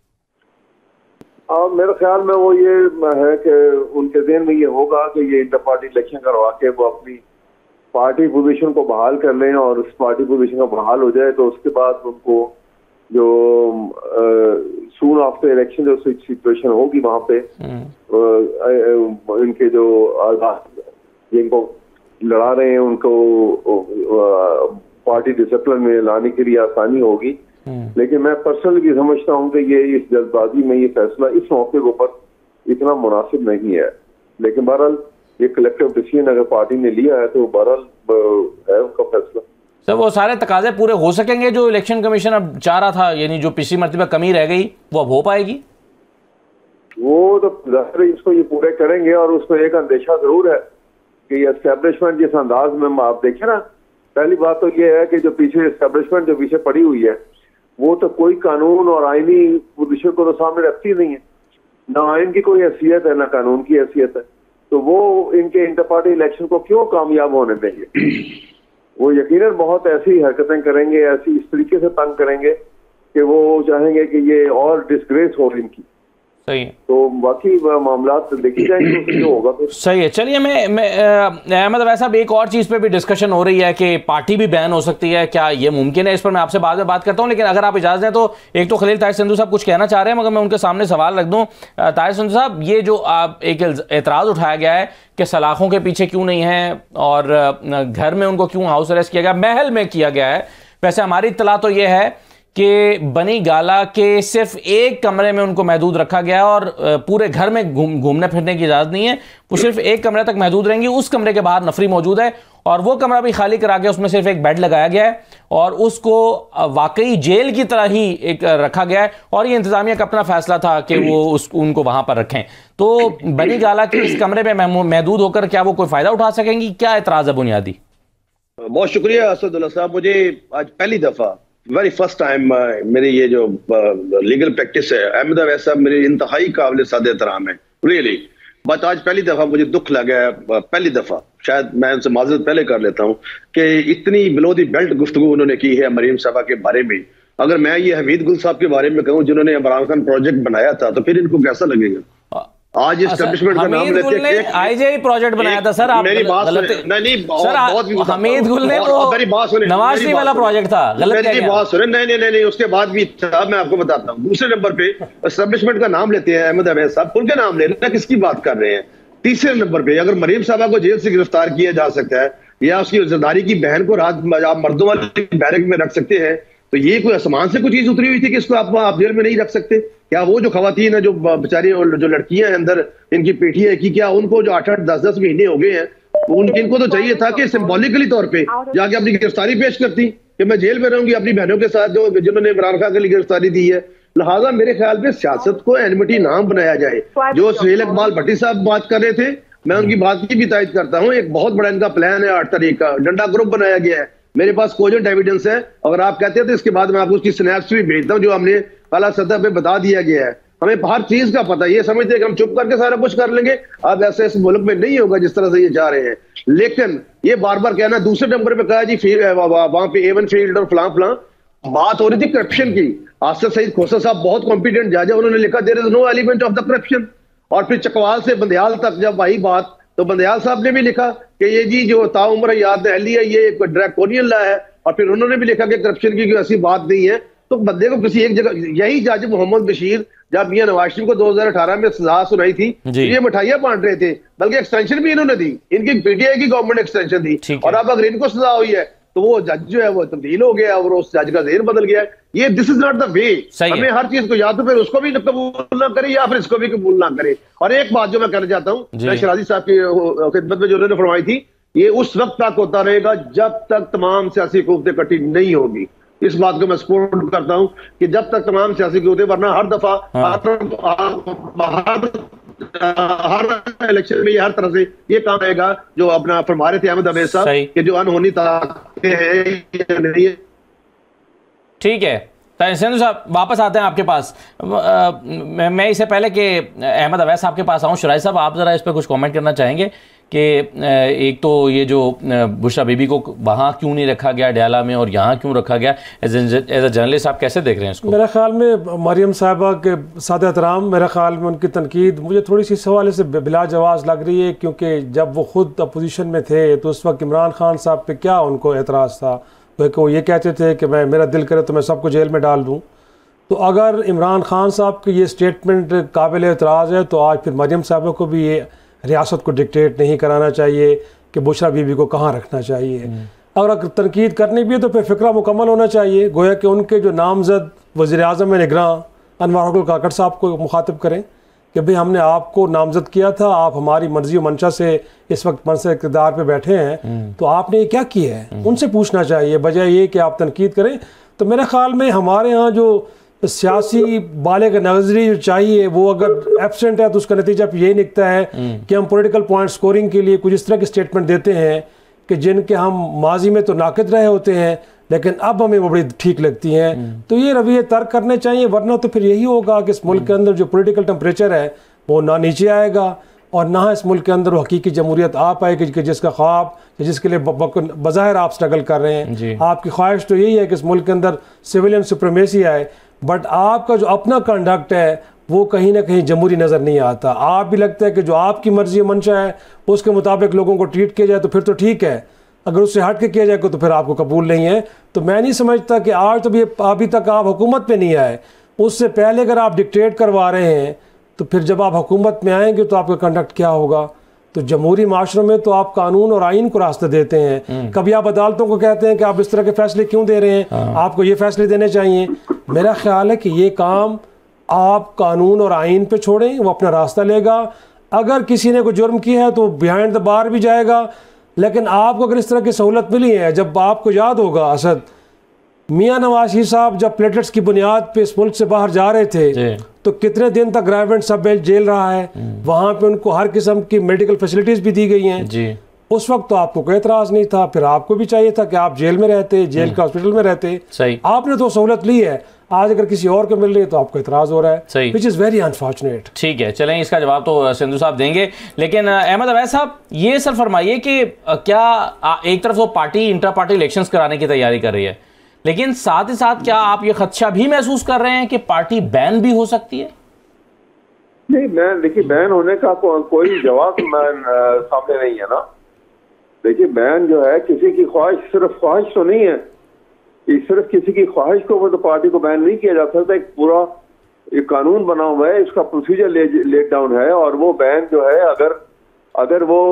S8: आ, मेरे ख्याल में वो ये है कि उनके ज़हन में ये होगा कि ये इंटर पार्टी इलेक्शन करवा के वो अपनी पार्टी पोजीशन को बहाल कर लें और उस पार्टी पोजीशन का बहाल हो जाए तो उसके बाद उनको जो सून आफ्टर इलेक्शन जो सिचुएशन होगी वहां पे आ, इनके जो जिनको लड़ा रहे हैं उनको पार्टी डिसिप्लिन में लाने के लिए आसानी होगी। लेकिन मैं पर्सनली भी समझता हूं कि ये इस जल्दबाजी में ये फैसला इस मौके के ऊपर इतना मुनासिब नहीं है। लेकिन बहरहाल ये कलेक्टिव डिसीजन अगर पार्टी ने लिया है तो बहरहाल है उनका फैसला।
S1: सर वो सारे तकाजे पूरे हो सकेंगे जो इलेक्शन कमीशन अब चाह रहा था, यानी जो पिछली मरतबा कमी रह गई वो अब हो पाएगी?
S8: वो तो इसको ये पूरे करेंगे और उसमें एक अंदेशा जरूर है कि एस्टेब्लिशमेंट जिस अंदाज में आप देखें ना, पहली बात तो ये है कि जो पीछे एस्टेब्लिशमेंट जो पीछे पड़ी हुई है वो तो कोई कानून और आईनी पोजीशन को तो सामने रखती नहीं है, ना आइन की कोई हैसियत है ना कानून की हैसियत है, तो वो इनके इंटर पार्टी इलेक्शन को क्यों कामयाब होने देंगे? वो यकीनन बहुत ऐसी हरकतें करेंगे, ऐसी इस तरीके से तंग करेंगे कि वो चाहेंगे कि ये और डिस्ग्रेस हो इनकी।
S1: सही है।
S8: तो बाकी मामला देखी जाएंगे तो जो होगा फिर।
S1: सही है। चलिए मैं मैं मतलब ऐसा एक और चीज़ पे भी डिस्कशन हो रही है कि पार्टी भी बैन हो सकती है, क्या ये मुमकिन है? इस पर मैं आपसे बाद में बात करता हूं, लेकिन अगर आप इजाज़त दें तो एक तो खलील ताहिर संधू साहब कुछ कहना चाह रहे हैं, मगर मैं उनके सामने सवाल रख दूं। ताहिर संधू साहब, ये जो आप एक एतराज़ उठाया गया है कि सलाखों के पीछे क्यों नहीं है और घर में उनको क्यों हाउस अरेस्ट किया गया, महल में किया गया है। वैसे हमारी इत्तला तो ये है कि बनी गाला के सिर्फ एक कमरे में उनको महदूद रखा गया है और पूरे घर में घूम घूमने फिरने की इजाज़त नहीं है, वो सिर्फ एक कमरे तक महदूद रहेंगी। उस कमरे के बाहर नफरी मौजूद है और वो कमरा भी खाली करा के उसमें सिर्फ एक बेड लगाया गया है और उसको वाकई जेल की तरह ही एक रखा गया है और ये इंतजामिया का अपना फैसला था कि वो उस उनको वहां पर रखें। तो बनी गाला के इस कमरे में महदूद होकर क्या वो कोई फ़ायदा उठा सकेंगी? क्या एतराज़ है बुनियादी?
S7: बहुत शुक्रिया असदुल्ला साहब। मुझे आज पहली दफ़ा वेरी फर्स्ट टाइम मेरी ये जो लीगल प्रैक्टिस है, अहमद अवैस साहब मेरे इंतहाई काबिल साद एहतराम है रियली, बट आज पहली दफ़ा मुझे दुख लगा है, पहली दफ़ा, शायद मैं उनसे माजरत पहले कर लेता हूँ कि इतनी बिलो दी बेल्ट गुफ्तगू उन्होंने की है मरीम साहबा के बारे में। अगर मैं ये हमीद गुल साहब के बारे में कहूँ जिन्होंने इमरान खान प्रोजेक्ट बनाया था तो फिर इनको कैसा लगेगा? आज एस्टैब्लिशमेंट का नाम लेते हैं,
S1: आईजेआई प्रोजेक्ट बनाया था सर। आप
S7: मेरी बात
S1: गलत
S7: नहीं नहीं
S1: सर, हमीद गुल ने तो
S7: मेरी बात सुने,
S1: नवाज शरीफ वाला प्रोजेक्ट था, गलत
S7: मेरी बात सुने। नहीं नहीं नहीं नहीं उसके बाद भी था, मैं आपको बताता हूँ। दूसरे नंबर पे एस्टैब्लिशमेंट का नाम लेते हैं अहमद अवैस साहब, खुल के नाम ले रहे हैं, किसकी बात कर रहे हैं? तीसरे नंबर पे अगर मरीम साहबा को जेल से गिरफ्तार किया जा सकता है या उसकी जरदारी की बहन को रात आप मर्दों वाले बैरक में रख सकते हैं, तो ये कोई आसमान से कोई चीज उतरी हुई थी कि इसको आप, आप जेल में नहीं रख सकते? क्या वो जो खवातीन है जो बेचारी जो लड़कियां हैं अंदर इनकी पेटी है कि क्या उनको जो आठ आठ दस दस महीने हो गए हैं उन इनको तो चाहिए था कि सिंबॉलिकली तौर पे जाके अपनी गिरफ्तारी पेश करती कि मैं जेल में रहूंगी अपनी बहनों के साथ जो जिन्होंने इमरान खान के लिए गिरफ्तारी दी है। लिहाजा मेरे ख्याल में सियासत को एनमिटी नाम बनाया जाए। जो सुहेल इकबाल भट्टी साहब बात कर रहे थे, मैं उनकी बात की भी तायद करता हूँ। एक बहुत बड़ा इनका प्लान है, आठ तारीख का डंडा ग्रुप बनाया गया है, मेरे पास कोजेंट एविडेंस है। अगर आप कहते हैं तो इसके बाद मैं आपको उसकी स्नैप्स भी भेजता हूँ जो हमने आला सतह पे बता दिया गया है। हमें हर चीज का पता है, ये समझते हैं कि हम चुप करके सारा कुछ कर लेंगे। अब ऐसे इस मुल्क में नहीं होगा जिस तरह से ये जा रहे हैं। लेकिन ये बार बार कहना, दूसरे नंबर पे कहा जी वहां पे एवन फील्ड और फलां फलां बात हो रही थी करप्शन की। आसिफ सईद खोसा साहब बहुत कॉम्पिटेंट जज है, उन्होंने लिखा there is no element of the corruption. और फिर चकवाल से बंदयाल तक जब आई बात तो बंदयाल साहब ने भी लिखा कि ये जी जो ताउम्र याद दहली है ये एक ड्रैकोनियन लॉ है, और फिर उन्होंने भी लिखा कि करप्शन की कोई ऐसी बात नहीं है। तो बंदे को किसी एक जगह, यही जज मोहम्मद बशीर जब मियां नवाज शरीफ को दो हज़ार अठारह में सजा सुनाई थी, ये मिठाइयां बांट रहे थे, बल्कि एक्सटेंशन भी इन्होंने दी, इनकी पीटीआई की गवर्नमेंट एक्सटेंशन दी, और अब अगर इनको सजा हुई है तो वो जज जो है वो तब्दील हो गया और उस जज का ज़हन बदल गया। ये this is not the way. हमें हर चीज को या तो फिर उसको भी कबूल ना करे या फिर इसको भी कबूल ना करे। और एक बात जो मैं कहना चाहता हूँ, मैं शराजी साहब की खिदमत में जो उन्होंने फरमाई थी, ये उस वक्त तक होता रहेगा जब तक तमाम सियासी हुकूमतें इकट्ठी नहीं होगी। इस बात को मैं सपोर्ट करता हूं कि जब तक तमाम सियासी हुकूमतें, वरना हर दफा हर हर इलेक्शन में हर तरह से ये काम रहेगा जो अपना फरमा रहे थे अहमद अवैस साहब कि जो अनहोनी ताकतें हैं।
S1: ठीक है सिंधु साहब, वापस आते हैं आपके पास। मैं, मैं इससे पहले कि अहमद अवैस साहब के पास आऊँ, शराजी साहब आप ज़रा इस पर कुछ कमेंट करना चाहेंगे कि एक तो ये जो बुशरा बीबी को वहाँ क्यों नहीं रखा गया डयाला में और यहाँ क्यों रखा गया, एज ए जर्नलिस्ट आप कैसे देख रहे हैं इसको?
S2: मेरे ख्याल में मरियम साहिबा के सादे एहतराम, मेरे ख्याल में उनकी तनकीद मुझे थोड़ी सी इस हवाले से बिला जवाज़ लग रही है, क्योंकि जब वो खुद अपोजिशन में थे तो उस वक्त इमरान खान साहब पे क्या उनको एतराज़ था, वो ये कहते थे कि मैं मेरा दिल करे तो मैं सबको जेल में डाल दूँ। तो अगर इमरान खान साहब की ये स्टेटमेंट काबिल एतराज़ है तो आज फिर मरियम साहिबा को भी ये रियासत को डिक्टेट नहीं कराना चाहिए कि बुशरा बीबी को कहाँ रखना चाहिए। और अगर तनकीद करनी भी है तो फिर फ़िक्रा मुकम्मल होना चाहिए, गोया कि उनके जो नामज़द वज़ीर आज़म में निगरान अनवर हुल काकड़ साहब को मुखातिब करें कि भाई हमने आपको नामज़द किया था, आप हमारी मर्ज़ी और मंशा से इस वक्त मनसब इक़्तिदार पे बैठे हैं, तो आपने ये क्या किया है, उनसे पूछना चाहिए, बजाय ये कि आप तनकीद करें। तो मेरे ख़्याल में हमारे यहाँ जो सियासी बाले का नजरी जो चाहिए वो अगर एब्सेंट है तो उसका नतीजा यही निकलता है कि हम पॉलिटिकल पॉइंट स्कोरिंग के लिए कुछ इस तरह के स्टेटमेंट देते हैं कि जिनके हम माजी में तो नाकिद रहे होते हैं लेकिन अब हमें वो बड़ी ठीक लगती हैं। तो ये रवैये तर्क करने चाहिए, वरना तो फिर यही होगा कि इस मुल्क के अंदर जो पॉलिटिकल टेम्परेचर है वो ना नीचे आएगा और ना इस मुल्क के अंदर वो हकीकी जमहूरियत आ पाएगी कि जिसका ख्वाब जिसके लिए बज़ाहिर आप स्ट्रगल कर रहे हैं। आपकी ख्वाहिश तो यही है कि इस मुल्क के अंदर सिविलियन सुप्रीमेसी आए, बट आपका जो अपना कंडक्ट है वो कहीं ना कहीं जमहूरी नज़र नहीं आता। आप भी लगता है कि जो आपकी मर्जी मंशा है उसके मुताबिक लोगों को ट्रीट किया जाए तो फिर तो ठीक है, अगर उससे हट के किया जाए तो फिर आपको कबूल नहीं है। तो मैं नहीं समझता कि आज तो भी अभी तक आप हुकूमत पे नहीं आए, उससे पहले अगर आप डिक्टेट करवा रहे हैं तो फिर जब आप हुकूमत में आएंगे तो आपका कंडक्ट क्या होगा। तो जमहूरी माशरों में तो आप कानून और आइन को रास्ते देते हैं, कभी आप अदालतों को कहते हैं कि आप इस तरह के फैसले क्यों दे रहे हैं, आपको ये फैसले देने चाहिए। मेरा ख्याल है कि ये काम आप कानून और आइन पे छोड़ें, वो अपना रास्ता लेगा। अगर किसी ने कोई जुर्म किया है तो बिहाइंड द बार भी जाएगा, लेकिन आपको अगर इस तरह की सहूलत मिली है, जब आपको याद होगा असद मियां नवाज शरीफ साहब जब प्लेटलेट्स की बुनियाद पे इस मुल्क से बाहर जा रहे थे तो कितने दिन तक ग्राइवेंट सब जेल रहा है, वहाँ पे उनको हर किस्म की मेडिकल फैसिलिटीज भी दी गई हैं जी। उस वक्त तो आपको कोई एतराज़ नहीं था, फिर आपको भी चाहिए था कि आप जेल में रहते, जेल के हॉस्पिटल में रहते, सही आपने तो सहूलत ली है। आज अगर किसी और को मिल रही है तो आपको इतराज़ हो रहा है, विच इज़ वेरी अनफॉर्चुनेट।
S1: ठीक है, चलें इसका जवाब तो सिंधु साहब देंगे, लेकिन अहमद अवैस साहब ये सर फरमाइए कि क्या एक तरफ वो पार्टी इंटर पार्टी इलेक्शंस कराने की तैयारी कर रही है, लेकिन साथ ही साथ क्या आप ये खदशा भी महसूस कर रहे हैं कि पार्टी बैन भी हो सकती है?
S8: नहीं, मैं देखिए बैन होने का को, कोई जवाब सामने नहीं है ना। देखिए बैन जो है किसी की ख्वाहिश, सिर्फ ख्वाहिश तो नहीं है कि सिर्फ किसी की ख्वाहिश को वो तो पार्टी को बैन नहीं किया जा सकता। एक पूरा एक कानून बना हुआ है, इसका प्रोसीजर लेट डाउन है, और वो बैन जो है अगर अगर वो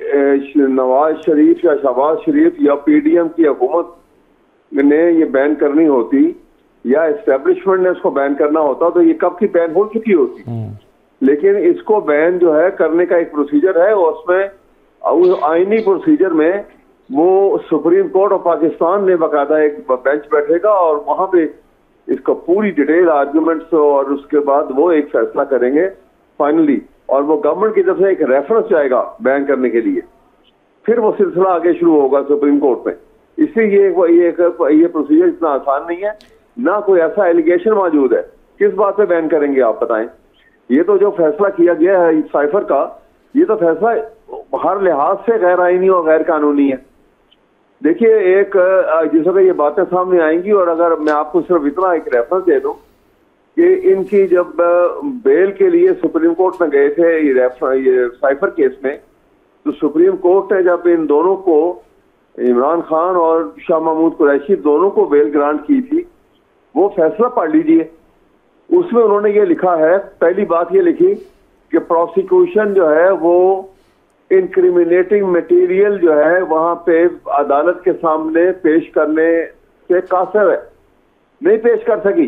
S8: नवाज शरीफ या शहबाज शरीफ या पीडीएम की हुकूमत ने ये बैन करनी होती या एस्टेब्लिशमेंट ने उसको बैन करना होता तो ये कब की बैन हो चुकी होती। लेकिन इसको बैन जो है करने का एक प्रोसीजर है, और उसमें आईनी प्रोसीजर में वो सुप्रीम कोर्ट ऑफ पाकिस्तान ने बाकायदा एक बेंच बैठेगा और वहां पे इसका पूरी डिटेल आर्ग्यूमेंट्स और उसके बाद वो एक फैसला करेंगे फाइनली, और वो गवर्नमेंट की तरफ से एक रेफरेंस जाएगा बैन करने के लिए, फिर वो सिलसिला आगे शुरू होगा सुप्रीम कोर्ट में। इसलिए ये ये ये प्रोसीजर इतना आसान नहीं है, ना कोई ऐसा एलिगेशन मौजूद है। किस बात पे बैन करेंगे आप बताएं? ये तो जो फैसला किया गया है साइफर का, ये तो फैसला हर लिहाज से गैर आईनी और गैर कानूनी है। देखिए एक जिस वक्त ये बातें सामने आएंगी, और अगर मैं आपको सिर्फ इतना एक रेफरेंस दे दूं कि इनकी जब बेल के लिए सुप्रीम कोर्ट में गए थे ये, ये साइफर केस में, तो सुप्रीम कोर्ट ने जब इन दोनों को, इमरान खान और शाह महमूद कुरैशी दोनों को बेल ग्रांट की थी, वो फैसला पढ़ लीजिए। उसमें उन्होंने ये लिखा है, पहली बात ये लिखी कि प्रोसिक्यूशन जो है वो इंक्रिमिनेटिंग मटेरियल जो है वहां पे अदालत के सामने पेश करने से कासिर है, नहीं पेश कर सकी,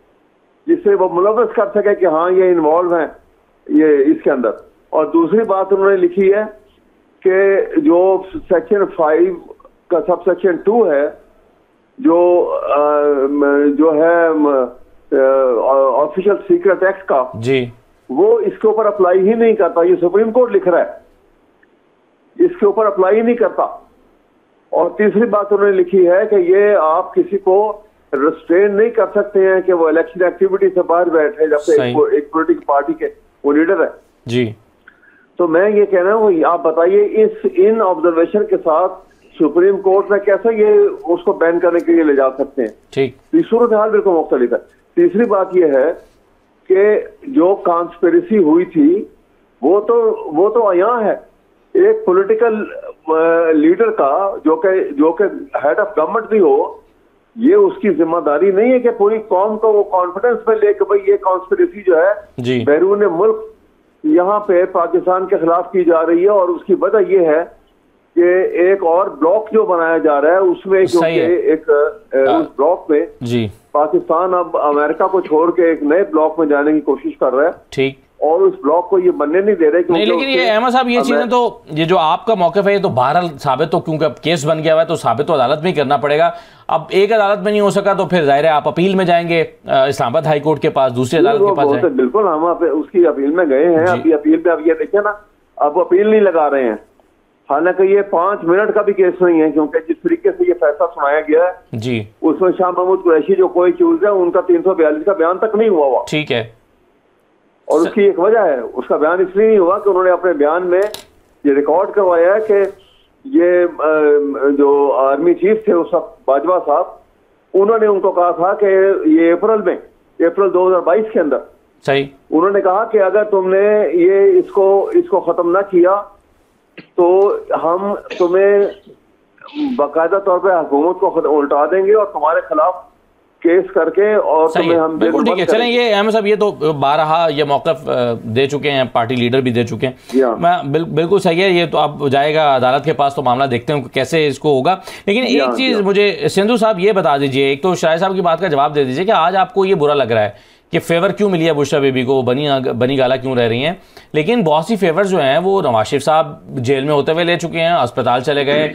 S8: जिससे वो मुलव्वस कर सके कि हाँ ये इन्वॉल्व हैं ये इसके अंदर। और दूसरी बात उन्होंने लिखी है कि जो सेक्शन फाइव का सब सेक्शन टू है, जो आ, जो है ऑफिशियल सीक्रेट एक्ट का
S1: जी, वो
S8: इसके ऊपर अप्लाई ही नहीं करता। ये सुप्रीम कोर्ट लिख रहा है, इसके ऊपर अप्लाई ही नहीं करता। और तीसरी बात उन्होंने लिखी है कि ये आप किसी को रिस्ट्रेन नहीं कर सकते हैं कि वो इलेक्शन एक्टिविटी से बाहर बैठे, जब एक, एक पॉलिटिकल पार्टी के वो लीडर है
S1: जी।
S8: तो मैं ये कहना हूँ, आप बताइए इस इन ऑब्जर्वेशन के साथ सुप्रीम कोर्ट में कैसे ये उसको बैन करने के लिए ले जा सकते हैं?
S1: ठीक,
S8: सूरत हाल बिल्कुल मुख्तलिफ है। तीसरी बात यह है कि जो कॉन्स्पिरेसी हुई थी वो तो वो तो यहाँ है, एक पॉलिटिकल लीडर का जो के जो के हेड ऑफ गवर्नमेंट भी हो, ये उसकी जिम्मेदारी नहीं है कि पूरी कौम को वो कॉन्फिडेंस में लेके भाई ये कॉन्स्पिरेसी जो है बैरून मुल्क यहाँ पे पाकिस्तान के खिलाफ की जा रही है। और उसकी वजह ये है कि एक और ब्लॉक जो बनाया जा रहा है उसमें, क्योंकि एक उस ब्लॉक में
S1: जी
S8: पाकिस्तान अब अमेरिका को छोड़ के एक नए ब्लॉक में जाने की कोशिश कर रहा है।
S1: ठीक,
S8: और उस ब्लॉक को ये बनने नहीं दे रहे।
S1: नहीं, लेकिन ये अहमद साहब ये चीजें तो, ये जो आपका मौक़िफ़ है ये तो बहरहाल साबित तो, क्योंकि अब केस बन गया हुआ है तो साबित तो अदालत में ही करना पड़ेगा। अब एक अदालत में नहीं हो सका तो फिर जाहिर है आप अपील में जाएंगे इस्लामाबाद हाई कोर्ट के पास, दूसरी अदालत के पास जाएंगे।
S8: बिल्कुल, हम उसकी अपील में गए हैं। अभी अपील में अब ये देखिए ना, अब अपील नहीं लगा रहे हैं, हालांकि ये पांच मिनट का भी केस नहीं है, क्योंकि जिस तरीके से ये फैसला सुनाया गया है
S1: जी,
S8: उसमें शाह महमूद कुरैशी जो कोई चूज है उनका तीन सौ बयालीस का बयान तक नहीं हुआ हुआ।
S1: ठीक है,
S8: और उसकी एक वजह है, उसका बयान इसलिए नहीं हुआ कि उन्होंने अपने बयान में ये रिकॉर्ड करवाया है कि ये जो आर्मी चीफ थे उस वक्त बाजवा साहब, उन्होंने उनको कहा था कि ये अप्रैल में अप्रैल दो हजार बाईस के अंदर
S1: सही,
S8: उन्होंने कहा कि अगर तुमने ये इसको इसको खत्म ना किया तो हम तुम्हें बाकायदा तौर पे हुकूमत को उल्टा देंगे और तुम्हारे खिलाफ केस करके और तुम्हें हम
S1: बिल्कुल ठीक है। चलें, ये अहमद साहब ये तो बारहा ये मौक़िफ़ दे चुके हैं, पार्टी लीडर भी दे चुके हैं, मैं बिल, बिल्कुल सही है। ये तो अब जाएगा अदालत के पास, तो मामला देखते हैं कैसे इसको होगा। लेकिन एक चीज़ मुझे सिंधु साहब ये बता दीजिए, एक तो शाहिद साहब की बात का जवाब दे दीजिए कि आज आपको ये बुरा लग रहा है कि फेवर क्यों मिली है बुशरा बीबी को, बनी बनी गाला क्यों रह रही हैं, लेकिन बहुत सी फेवर जो हैं वो नवाज शरीफ साहब जेल में होते हुए ले चुके हैं, अस्पताल चले गए,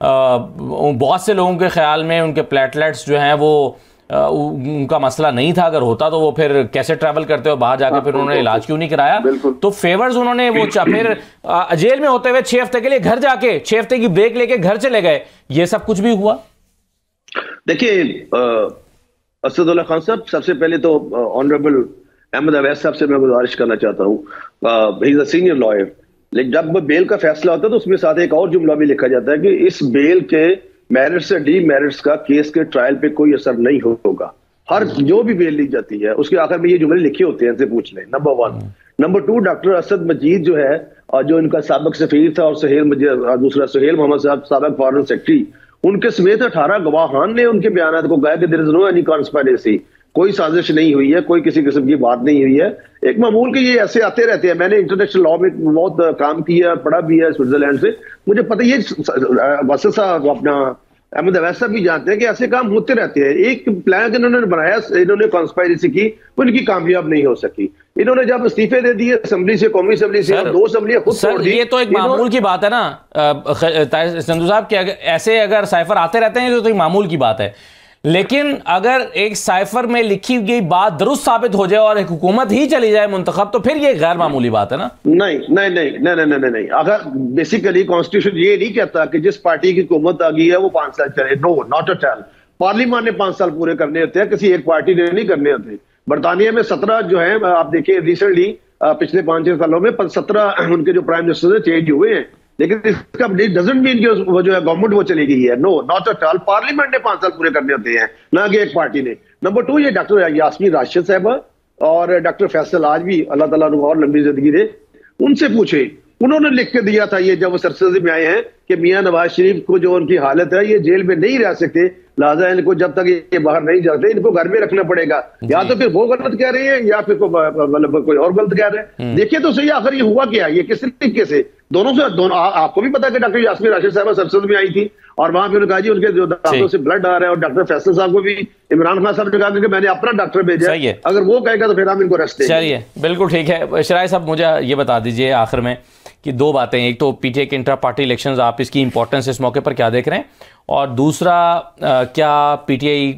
S1: बहुत से लोगों के ख्याल में उनके प्लेटलेट्स जो हैं वो आ, उनका मसला नहीं था, अगर होता तो वो फिर कैसे ट्रैवल करते हो बाहर जाकर, फिर उन्होंने इलाज क्यों नहीं कराया? तो फेवर्स उन्होंने वो फिर आ, जेल में होते हुए छह हफ्ते के लिए घर जाके छह हफ्ते की ब्रेक लेके घर चले गए, ये सब कुछ भी हुआ।
S7: देखिए असदुल्ला खान साहब, सबसे पहले तो ऑनरेबल अहमद अवैस साहब से मैं गुजारिश करना चाहता हूँ, he is a senior lawyer, लेकिन जब बेल का फैसला होता है तो उसमें साथ एक और जुमला भी लिखा जाता है कि इस बेल के मेरिट्स से डी मेरिट्स का केस के ट्रायल पे कोई असर नहीं होगा। हर जो भी बेल ली जाती है उसके आखिर में ये जुमले लिखे होते हैं, इनसे पूछ लें। Number one. Number two, doctor Asad Majeed जो है और जो इनका साबिक सफीर था, और सुहेल मजीद, दूसरा सुहेल मोहम्मद साहब साबिक फॉरेन सेक्रेटरी, उनके समेत अठारह गवाहान ने उनके बयान को कहा कि there is no any conspiracy, कोई साजिश नहीं हुई है, कोई किसी किस्म की बात नहीं हुई है। एक मामूल के ये ऐसे आते रहते हैं, मैंने इंटरनेशनल लॉ में बहुत काम किया, पढ़ा भी है स्विट्जरलैंड से, मुझे पता ये वसत साहब अपना अहमद अवैस साहब भी जानते हैं कि ऐसे काम होते रहते हैं। एक प्लान इन्होंने बनाया, इन्होंने कॉन्स्पायरेसी की, वो इनकी कामयाब नहीं हो सकी। इन्होंने जब इस्तीफे दे दिए असेंबली से, कौमी असेंबली से, दो असेंबली खुद छोड़ दी।
S1: ये तो एक मामूल की बात है ना संधू साहब, कि ऐसे अगर साइफर आते रहते हैं तो एक मामूल की बात है, लेकिन अगर एक साइफर में लिखी गई बात दुरुस्त साबित हो जाए और एक हुकूमत ही चली जाए मुंतखब, तो फिर ये गैर मामूली बात है ना?
S7: नहीं नहीं नहीं नहीं नहीं नहीं नहीं अगर बेसिकली कॉन्स्टिट्यूशन ये नहीं कहता कि जिस पार्टी की हुकूमत आ गई है वो पांच साल चले, no not at all. Parliament ने पांच साल पूरे करने होते हैं, किसी एक पार्टी ने नहीं करने होते। बरतानिया में सत्रह जो है, आप देखिए रिसेंटली पिछले पांच छह सालों में सत्रह उनके जो प्राइम मिनिस्टर चेंज हुए हैं, लेकिन इसका डजंट मीन कि वो जो है गवर्नमेंट वो चली गई है, no not at all. Parliament ने पांच साल पूरे करने होते हैं, ना कि एक पार्टी ने। नंबर टू, ये डॉक्टर यास्मीन राशिद साहब और डॉक्टर फैसल आज भी अल्लाह ताला उनको और लंबी जिंदगी दे, उनसे पूछे। उन्होंने लिख के दिया था ये जब वो सरसब्जी में आए हैं कि मियां नवाज शरीफ को जो उनकी हालत है, ये जेल में नहीं रह सकते, लिहाजा इनको जब तक ये बाहर नहीं जाते इनको घर में रखना पड़ेगा। या तो फिर वो गलत कह रहे हैं या फिर मतलब कोई और गलत कह रहे हैं। देखिए तो सही आखिर ये हुआ क्या, ये किस तरीके से दोनों से दोनों आ, आपको भी पता है कि डॉक्टर यास्मीन राशिद साहब सरसद में आई थी और वहां पे उन्होंने कहा जी उनके जो दांतों से ब्लड आ रहा है, और डॉक्टर फैसल साहब को भी इमरान खान साहब ने कहा कि मैंने अपना डॉक्टर भेजा है, अगर वो कहेगा तो फिर हम इनको रेस्ट देंगे।
S1: चलिए बिल्कुल ठीक है। शराय साहब मुझे ये बता दीजिए आखिर में कि दो बातें, एक तो पीटीआई के इंटर पार्टी इलेक्शंस, आप इसकी इंपॉर्टेंस इस मौके पर क्या देख रहे हैं, और दूसरा आ, क्या पीटीआई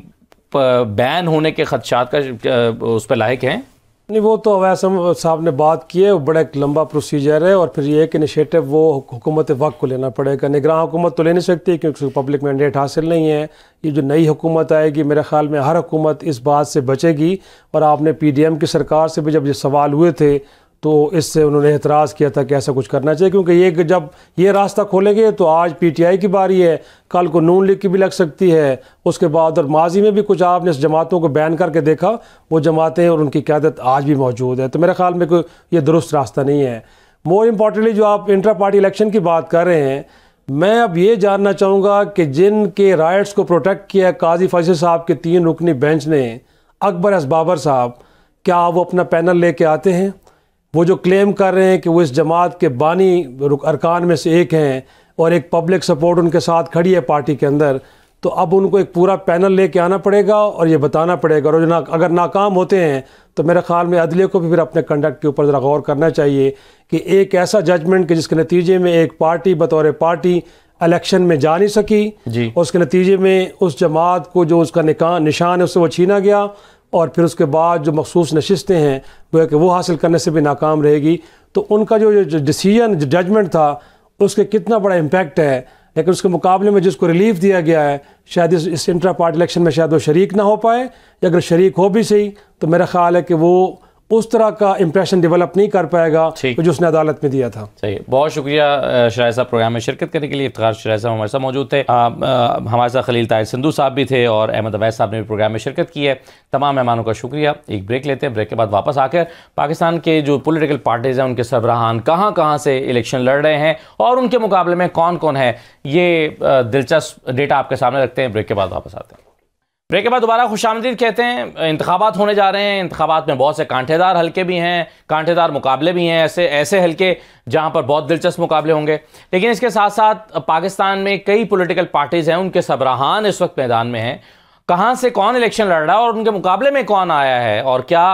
S1: बैन होने के खदशात का उस पर लायक हैं?
S2: नहीं, वो तो अवैस साहब ने बात की है, वो बड़ा एक लंबा प्रोसीजर है, और फिर ये एक इनिशिएटिव वो हुकूमत वक्त को लेना पड़ेगा। निगरान हुकूमत तो ले नहीं सकती क्योंकि उसको पब्लिक मैंडेट हासिल नहीं है। ये जो नई हुकूमत आएगी मेरे ख्याल में हर हुकूमत इस बात से बचेगी, और आपने पीडीएम की सरकार से भी जब ये सवाल हुए थे तो इससे उन्होंने एतराज़ किया था कि ऐसा कुछ करना चाहिए, क्योंकि ये जब ये रास्ता खोलेंगे तो आज पीटीआई की बारी है, कल को नून लीग की भी लग सकती है, उसके बाद और माजी में भी कुछ आपने इस जमातों को बैन करके देखा, वो जमातें और उनकी क़यादत आज भी मौजूद है। तो मेरे ख्याल में कोई ये दुरुस्त रास्ता नहीं है। मोर इम्पॉर्टेंटली जो आप इंटर पार्टी इलेक्शन की बात कर रहे हैं, मैं अब ये जानना चाहूँगा कि जिनके राइट्स को प्रोटेक्ट किया काजी फैसल साहब के तीन रुकनी बेंच ने, अकबर असबाबर साहब, क्या वो अपना पैनल लेके आते हैं? वो जो क्लेम कर रहे हैं कि वो इस जमात के बानी अरकान में से एक हैं और एक पब्लिक सपोर्ट उनके साथ खड़ी है पार्टी के अंदर, तो अब उनको एक पूरा पैनल लेके आना पड़ेगा और ये बताना पड़ेगा, और ना अगर नाकाम होते हैं तो मेरे ख्याल में अदलिया को भी फिर अपने कंडक्ट के ऊपर ज़रा गौर करना चाहिए कि एक ऐसा जजमेंट कि जिसके नतीजे में एक पार्टी बतौर पार्टी इलेक्शन में जा नहीं सकी जी, और उसके नतीजे में उस जमात को जो उसका निकान निशान है उससे वो छीना गया, और फिर उसके बाद जो मखसूस नशिस्तें हैं वो कि वो हासिल करने से भी नाकाम रहेगी। तो उनका जो जो डिसीजन जो जजमेंट था उसके कितना बड़ा इम्पैक्ट है, लेकिन उसके मुकाबले में जिसको रिलीफ दिया गया है शायद इस, इस इंट्रा पार्टी इलेक्शन में शायद वो शरीक ना हो पाए, या अगर शरीक हो भी सही तो मेरा ख्याल है कि वो उस तरह का इंप्रेशन डेवलप नहीं कर पाएगा तो जो उसने अदालत में दिया था।
S1: सही, बहुत शुक्रिया शराय साहब प्रोग्राम में शिरकत करने के लिए। इफ्तिखार शराय साहब हमारे साथ मौजूद थे, आ, आ, हमारे साथ खलील ताहिर सिंधु साहब भी थे और अहमद अवैस साहब ने भी प्रोग्राम में शिरकत की है। तमाम मेहमानों का शुक्रिया। एक ब्रेक लेते हैं, ब्रेक के बाद वापस आकर पाकिस्तान के जो पोलिटिकल पार्टीज़ हैं उनके सरबराहान कहाँ कहाँ से इलेक्शन लड़ रहे हैं और उनके मुकाबले में कौन कौन है, ये दिलचस्प डेटा आपके सामने रखते हैं। ब्रेक के बाद वापस आते हैं। ब्रेक के बाद दोबारा खुशामदीद कहते हैं। इंतखाबात होने जा रहे हैं, इंतखाबात में बहुत से कांटेदार हलके भी हैं, कांटेदार मुकाबले भी हैं, ऐसे ऐसे हलके जहां पर बहुत दिलचस्प मुकाबले होंगे। लेकिन इसके साथ साथ पाकिस्तान में कई पॉलिटिकल पार्टीज़ हैं, उनके सरबराहान इस वक्त मैदान में हैं। कहां से कौन इलेक्शन लड़ रहा है और उनके मुकाबले में कौन आया है, और क्या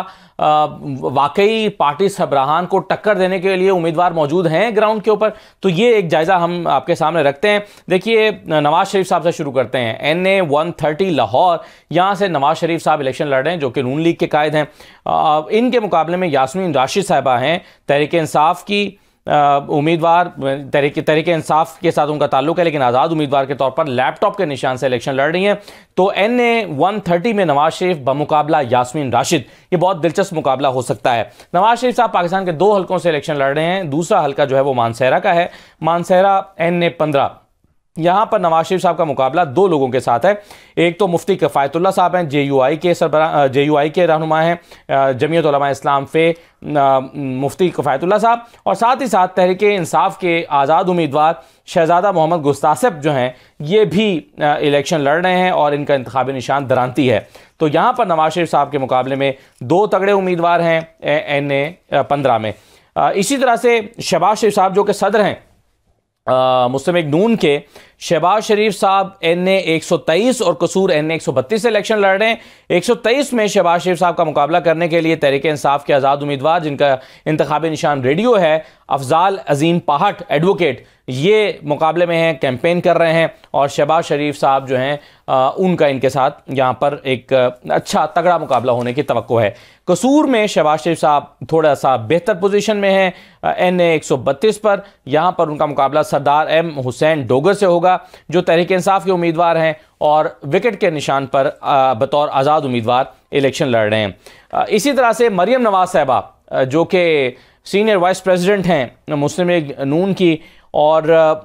S1: वाकई पार्टी सरबराहान को टक्कर देने के लिए उम्मीदवार मौजूद हैं ग्राउंड के ऊपर, तो ये एक जायज़ा हम आपके सामने रखते हैं। देखिए, नवाज शरीफ साहब से शुरू करते हैं। N A one thirty Lahore, यहाँ से नवाज शरीफ साहब इलेक्शन लड़ रहे हैं जो कि नून लीग के कायद हैं। इनके मुकाबले में यास्मीन राशिद साहिबा हैं, तहरीक इंसाफ की उम्मीदवार, तहरीक तहरीक इंसाफ के साथ उनका ताल्लुक है लेकिन आज़ाद उम्मीदवार के तौर पर लैपटॉप के निशान से इलेक्शन लड़ रही हैं। तो एन ए वन थर्टी में नवाज शरीफ बमुकाबला यास्मीन राशिद, ये बहुत दिलचस्प मुकाबला हो सकता है। नवाज शरीफ साहब पाकिस्तान के दो हलकों से इलेक्शन लड़ रहे हैं। दूसरा हलका जो है वो मानसहरा का है। मानसहरा एन ए पंद्रह, यहाँ पर नवाज शरीफ साहब का मुकाबला दो लोगों के साथ है। एक तो मुफ्ती किफ़ायतुल्लाह साहब हैं, जे यू आई के सरबरा जे यू आई के रहनुमा हैं, जमीयत उलमा इस्लाम फे मुफ्ती किफ़ायतुल्लाह साहब, और साथ ही साथ तहरीक इंसाफ के आज़ाद उम्मीदवार शहजादा मोहम्मद गुस्तासिब जो हैं, ये भी इलेक्शन लड़ रहे हैं और इनका इंतखाबी निशान दरांती है। तो यहाँ पर नवाज शरीफ साहब के मुकाबले में दो तगड़े उम्मीदवार हैं एन ए पंद्रह में। इसी तरह से शहबाज शरीफ साहब जो कि सदर हैं मुस्लिम लीग नून के, शहबाज शरीफ साहब एन ए एक सौ तेईस और कसूर एन ए एक सौ बत्तीस से इलेक्शन लड़ रहे हैं। एक सौ तेईस में शहबाज शरीफ साहब का मुकाबला करने के लिए तहरीक इंसाफ के आज़ाद उम्मीदवार जिनका इंतखाबी निशान रेडियो है, अफजाल अजीम पाहट एडवोकेट, ये मुकाबले में हैं, कैंपेन कर रहे हैं, और शहबाज शरीफ साहब जो हैं आ, उनका इनके साथ यहाँ पर एक अच्छा तगड़ा मुकाबला होने की तवक्को है। कसूर में शहबाज शरीफ साहब थोड़ा सा बेहतर पोजीशन में हैं एन ए एक सौ बत्तीस पर। यहाँ पर उनका मुकाबला सरदार एम हुसैन डोगर से होगा जो तहरीक इंसाफ के उम्मीदवार हैं और विकेट के निशान पर बतौर आज़ाद उम्मीदवार इलेक्शन लड़ रहे हैं। इसी तरह से मरियम नवाज साहिबा जो कि सीनियर वाइस प्रेसिडेंट हैं मुस्लिम लीग नून की, और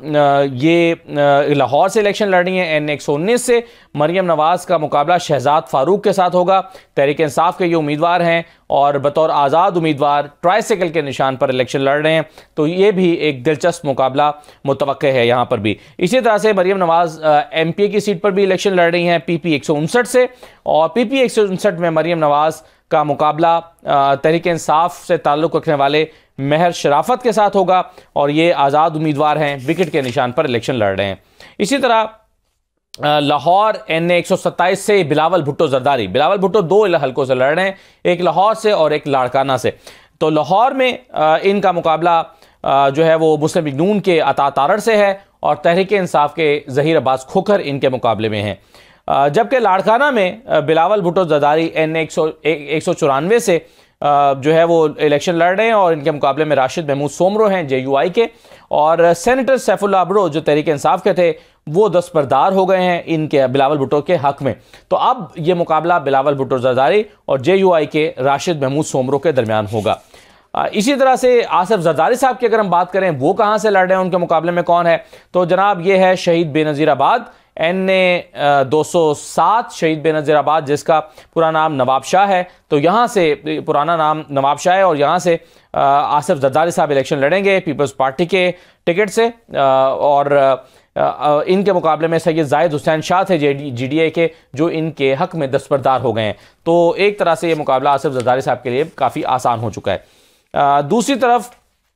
S1: ये लाहौर से इलेक्शन लड़ रही हैं एन एक सौ उन्नीस से। मरियम नवाज़ का मुकाबला शहजाद फारूक के साथ होगा। तहरीक इंसाफ के ये उम्मीदवार हैं और बतौर आज़ाद उम्मीदवार ट्राईसाइकिल के निशान पर इलेक्शन लड़ रहे हैं, तो ये भी एक दिलचस्प मुकाबला मुतवक्के है यहाँ पर भी। इसी तरह से Maryam Nawaz M P A की सीट पर भी इलेक्शन लड़ रही हैं पी पी एक सौ उनसठ से, और पी पी एक सौ उनसठ में मरियम नवाज़ का मुकाबला तहरीक इंसाफ से ताल्लुक़ रखने वाले महर शराफत के साथ होगा, और ये आज़ाद उम्मीदवार हैं, विकेट के निशान पर इलेक्शन लड़ रहे हैं। इसी तरह लाहौर एन ए एक सौ सत्ताईस से बिलावल भुट्टो जरदारी, बिलावल भुट्टो दो हलकों से लड़ रहे हैं, एक लाहौर से और एक लाड़काना से। तो लाहौर में इनका मुकाबला जो है वो मुस्लिम लीग नून के अता तारड़ से है, और तहरीक इंसाफ के ज़हीर अब्बास खोखर इनके मुकाबले में हैं। जबकि लाड़काना में बिलावल भुट्टो जरदारी एन एक सौ एक सौ चौरानवे से जो है वो इलेक्शन लड़ रहे हैं, और इनके मुकाबले में राशिद महमूद सोमरो हैं जे यू आई के, और सेनेटर सैफुल्लाह अब्रो जो तहरीक इंसाफ के थे वो दस्तबरदार हो गए हैं इनके बिलावल भुट्टो के हक में। तो अब ये मुकाबला बिलावल भुट्टो जरदारी और जे यू आई के राशिद महमूद सोमरो के दरमियान होगा। इसी तरह से आसिफ जरदारी साहब की अगर हम बात करें वो कहाँ से लड़ रहे हैं, उनके मुकाबले में कौन है, तो जनाब ये है शहीद बेनज़ीराबाद एन ए दो सौ सात, शहीद बेनज़ीराबाद जिसका पूरा नाम नवाब शाह है, तो यहाँ से पुराना नाम नवाब शाह है, और यहाँ से आसिफ जरदारी साहब इलेक्शन लड़ेंगे पीपल्स पार्टी के टिकट से, और इनके मुकाबले में सैयद जाहिद हुसैन शाह थे जी डी ए के, जो इनके हक में दस्तबरदार हो गए हैं। तो एक तरह से ये मुकाबला आसिफ जरदारी साहब के लिए काफ़ी आसान हो चुका है। दूसरी तरफ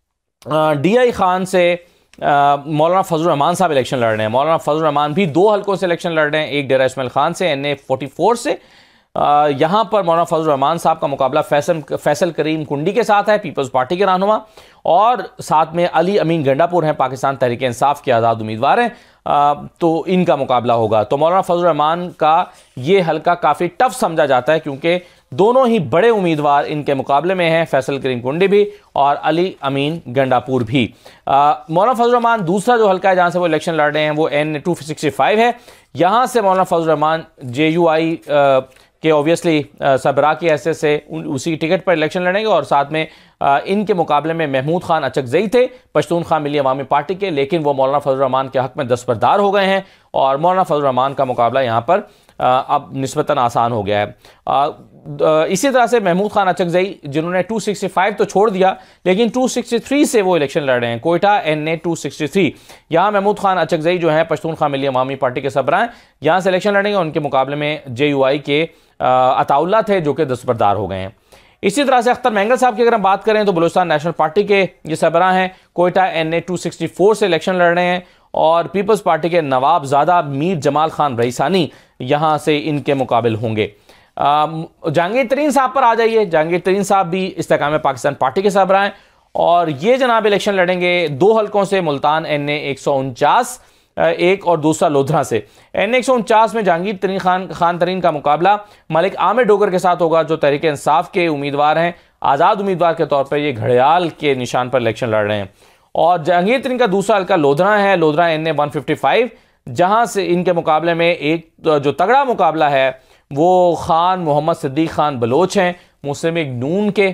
S1: डी आई खान से मौलाना फजल रहमान साहब इलेक्शन लड़ रहे हैं। मौलाना फजल रहमान भी दो हलकों से इलेक्शन लड़ रहे हैं, एक डेरा इस्माइल खान से एन ए फोर्टी फोर से। यहाँ पर मौलाना फजल रहमान साहब का मुकाबला फैसल फैसल करीम कुंडी के साथ है, पीपल्स पार्टी के रहनुमा, और साथ में अली अमीन गंडापुर हैं, पाकिस्तान तहरीक इंसाफ के आज़ाद उम्मीदवार हैं, तो इनका मुकाबला होगा। तो मौलाना फजल रहमान का ये हलका काफ़ी टफ समझा जाता है, क्योंकि दोनों ही बड़े उम्मीदवार इनके मुकाबले में हैं, फैसल करीम कुंडी भी और अली अमीन गंडापुर भी। मौलाना फजल रहमान दूसरा जो हलका है जहाँ से वो इलेक्शन लड़ रहे हैं वो एन टू सिक्सटी फाइव है। यहाँ से मौलाना फजल रहमान जे यू आई के ऑब्वियसली सबरा की हैसियत से उसी टिकट पर इलेक्शन लड़ेंगे, और साथ में आ, इनके मुकाबले में महमूद खान अचकजई थे पश्तून खान मिली अवामी पार्टी के, लेकिन वो मौलाना फजल रहमान के हक में दस्तबरदार हो गए हैं, और मौलाना फजल रहमान का मुकाबला यहाँ पर आ, अब निस्बतन आसान हो गया है। आ, इसी तरह से महमूद खान अचकजई जिन्होंने टू सिक्सटी फाइव तो छोड़ दिया, लेकिन टू सिक्सटी थ्री से वो इलेक्शन लड़ रहे हैं, Quetta N A two sixty three. यहाँ महमूद खान अचकजई जो हैं पश्तून खान मिली अवामी पार्टी के सरबराह हैं, यहाँ से इलेक्शन लड़ेंगे। उनके मुकाबले में जे यू आई के अताउल्ला थे जो कि दस्तबरदार हो गए हैं। इसी तरह से अख्तर मैंगल साहब की अगर हम बात करें तो बलूचिस्तान नेशनल पार्टी के ये सरबराह हैं, Quetta N A two sixty four से इलेक्शन लड़ रहे हैं, और पीपल्स पार्टी के नवाबजादा मीर जमाल खान रईसानी यहाँ से इनके मुकाबिल होंगे। जहांगीर तरीन साहब पर आ जाइए। जहांगीर तरीन साहब भी इस्तेकाम पाकिस्तान पार्टी के सरबराह हैं, और ये जनाब इलेक्शन लड़ेंगे दो हलकों से, मुल्तान एन ए एक सौ उनचास एक और दूसरा लोधरा से। एन एक सौ उनचास में जहांगीर तरीन खान खान तरीन का मुकाबला मलिक आमिर डोगर के साथ होगा, जो तहरीक इंसाफ के उम्मीदवार हैं, आज़ाद उम्मीदवार के तौर पर ये घड़ियाल के निशान पर इलेक्शन लड़ रहे हैं। और जहांगीर तरीन का दूसरा हल्का लोधरा है, Lodhran N A one fifty five, जहाँ से इनके मुकाबले में एक जो तगड़ा मुकाबला है वो खान मोहम्मद सिद्दीक खान बलोच हैं मुस्लिम लीग नून के,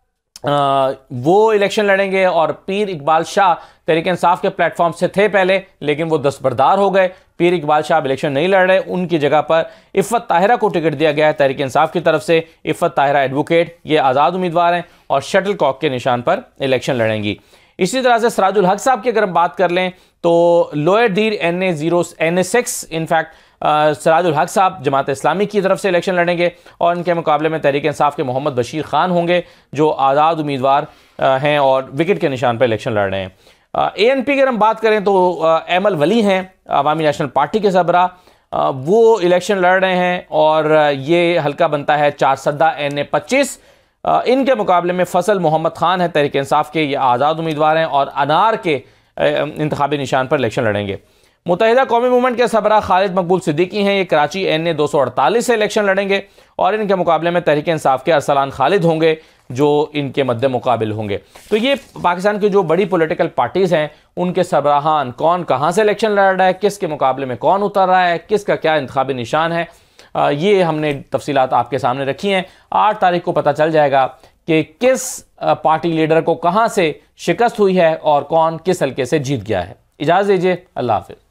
S1: आ, वो इलेक्शन लड़ेंगे, और पीर इकबाल शाह तहरीक इंसाफ के प्लेटफॉर्म से थे पहले, लेकिन वो दस्तबरदार हो गए। पीर इकबाल शाह इलेक्शन नहीं लड़ रहे, उनकी जगह पर इफ़त ताहिरा को टिकट दिया गया है तहरीक इंसाफ की तरफ से। इफ़त ताहिरा एडवोकेट ये आज़ाद उम्मीदवार हैं, और शटल कॉक के निशान पर इलेक्शन लड़ेंगी। इसी तरह से सराजुल हक साहब की अगर हम बात कर लें तो lower Dir N A zero N A six in fact Sirajul Haq sahab Jamaat Islami की तरफ से इलेक्शन लड़ेंगे, और इनके मुकाबले में तहरीक इंसाफ के मोहम्मद बशीर खान होंगे जो आज़ाद उम्मीदवार हैं और विकेट के निशान पर इलेक्शन लड़ रहे हैं। ए एन पी की अगर हम बात करें तो एमल वली हैं अवामी नेशनल पार्टी के सरबराह, वो इलेक्शन लड़ रहे हैं, और ये हल्का बनता है चार सद्दा एन ए पच्चीस। इनके मुकाबले में फसल मोहम्मद खान है तहरीक इंसाफ के, ये आज़ाद उम्मीदवार हैं, और अनार के इंतखाबी निशान पर इलेक्शन लड़ेंगे। मुत्तहिदा कौमी मूवमेंट के सरबराह खालिद मकबूल सिद्दीकी हैं, ये कराची एन ए दो सौ अड़तालीस से इलेक्शन लड़ेंगे, और इनके मुकाबले में तहरीक इंसाफ के अरसलान खालिद होंगे जो इनके मद्दे मुकाबिल होंगे। तो ये पाकिस्तान की जो बड़ी पॉलिटिकल पार्टीज़ हैं उनके सरबराहान कौन कहाँ से इलेक्शन लड़ रहा है, किसके मुकाबले में कौन उतर रहा है, किसका क्या इंतखाबी निशान है, ये हमने तफसीलात आपके सामने रखी हैं। आठ तारीख को पता चल जाएगा कि किस पार्टी लीडर को कहां से शिकस्त हुई है और कौन किस हल्के से जीत गया है। इजाज़त दीजिए, अल्लाह हाफिज़।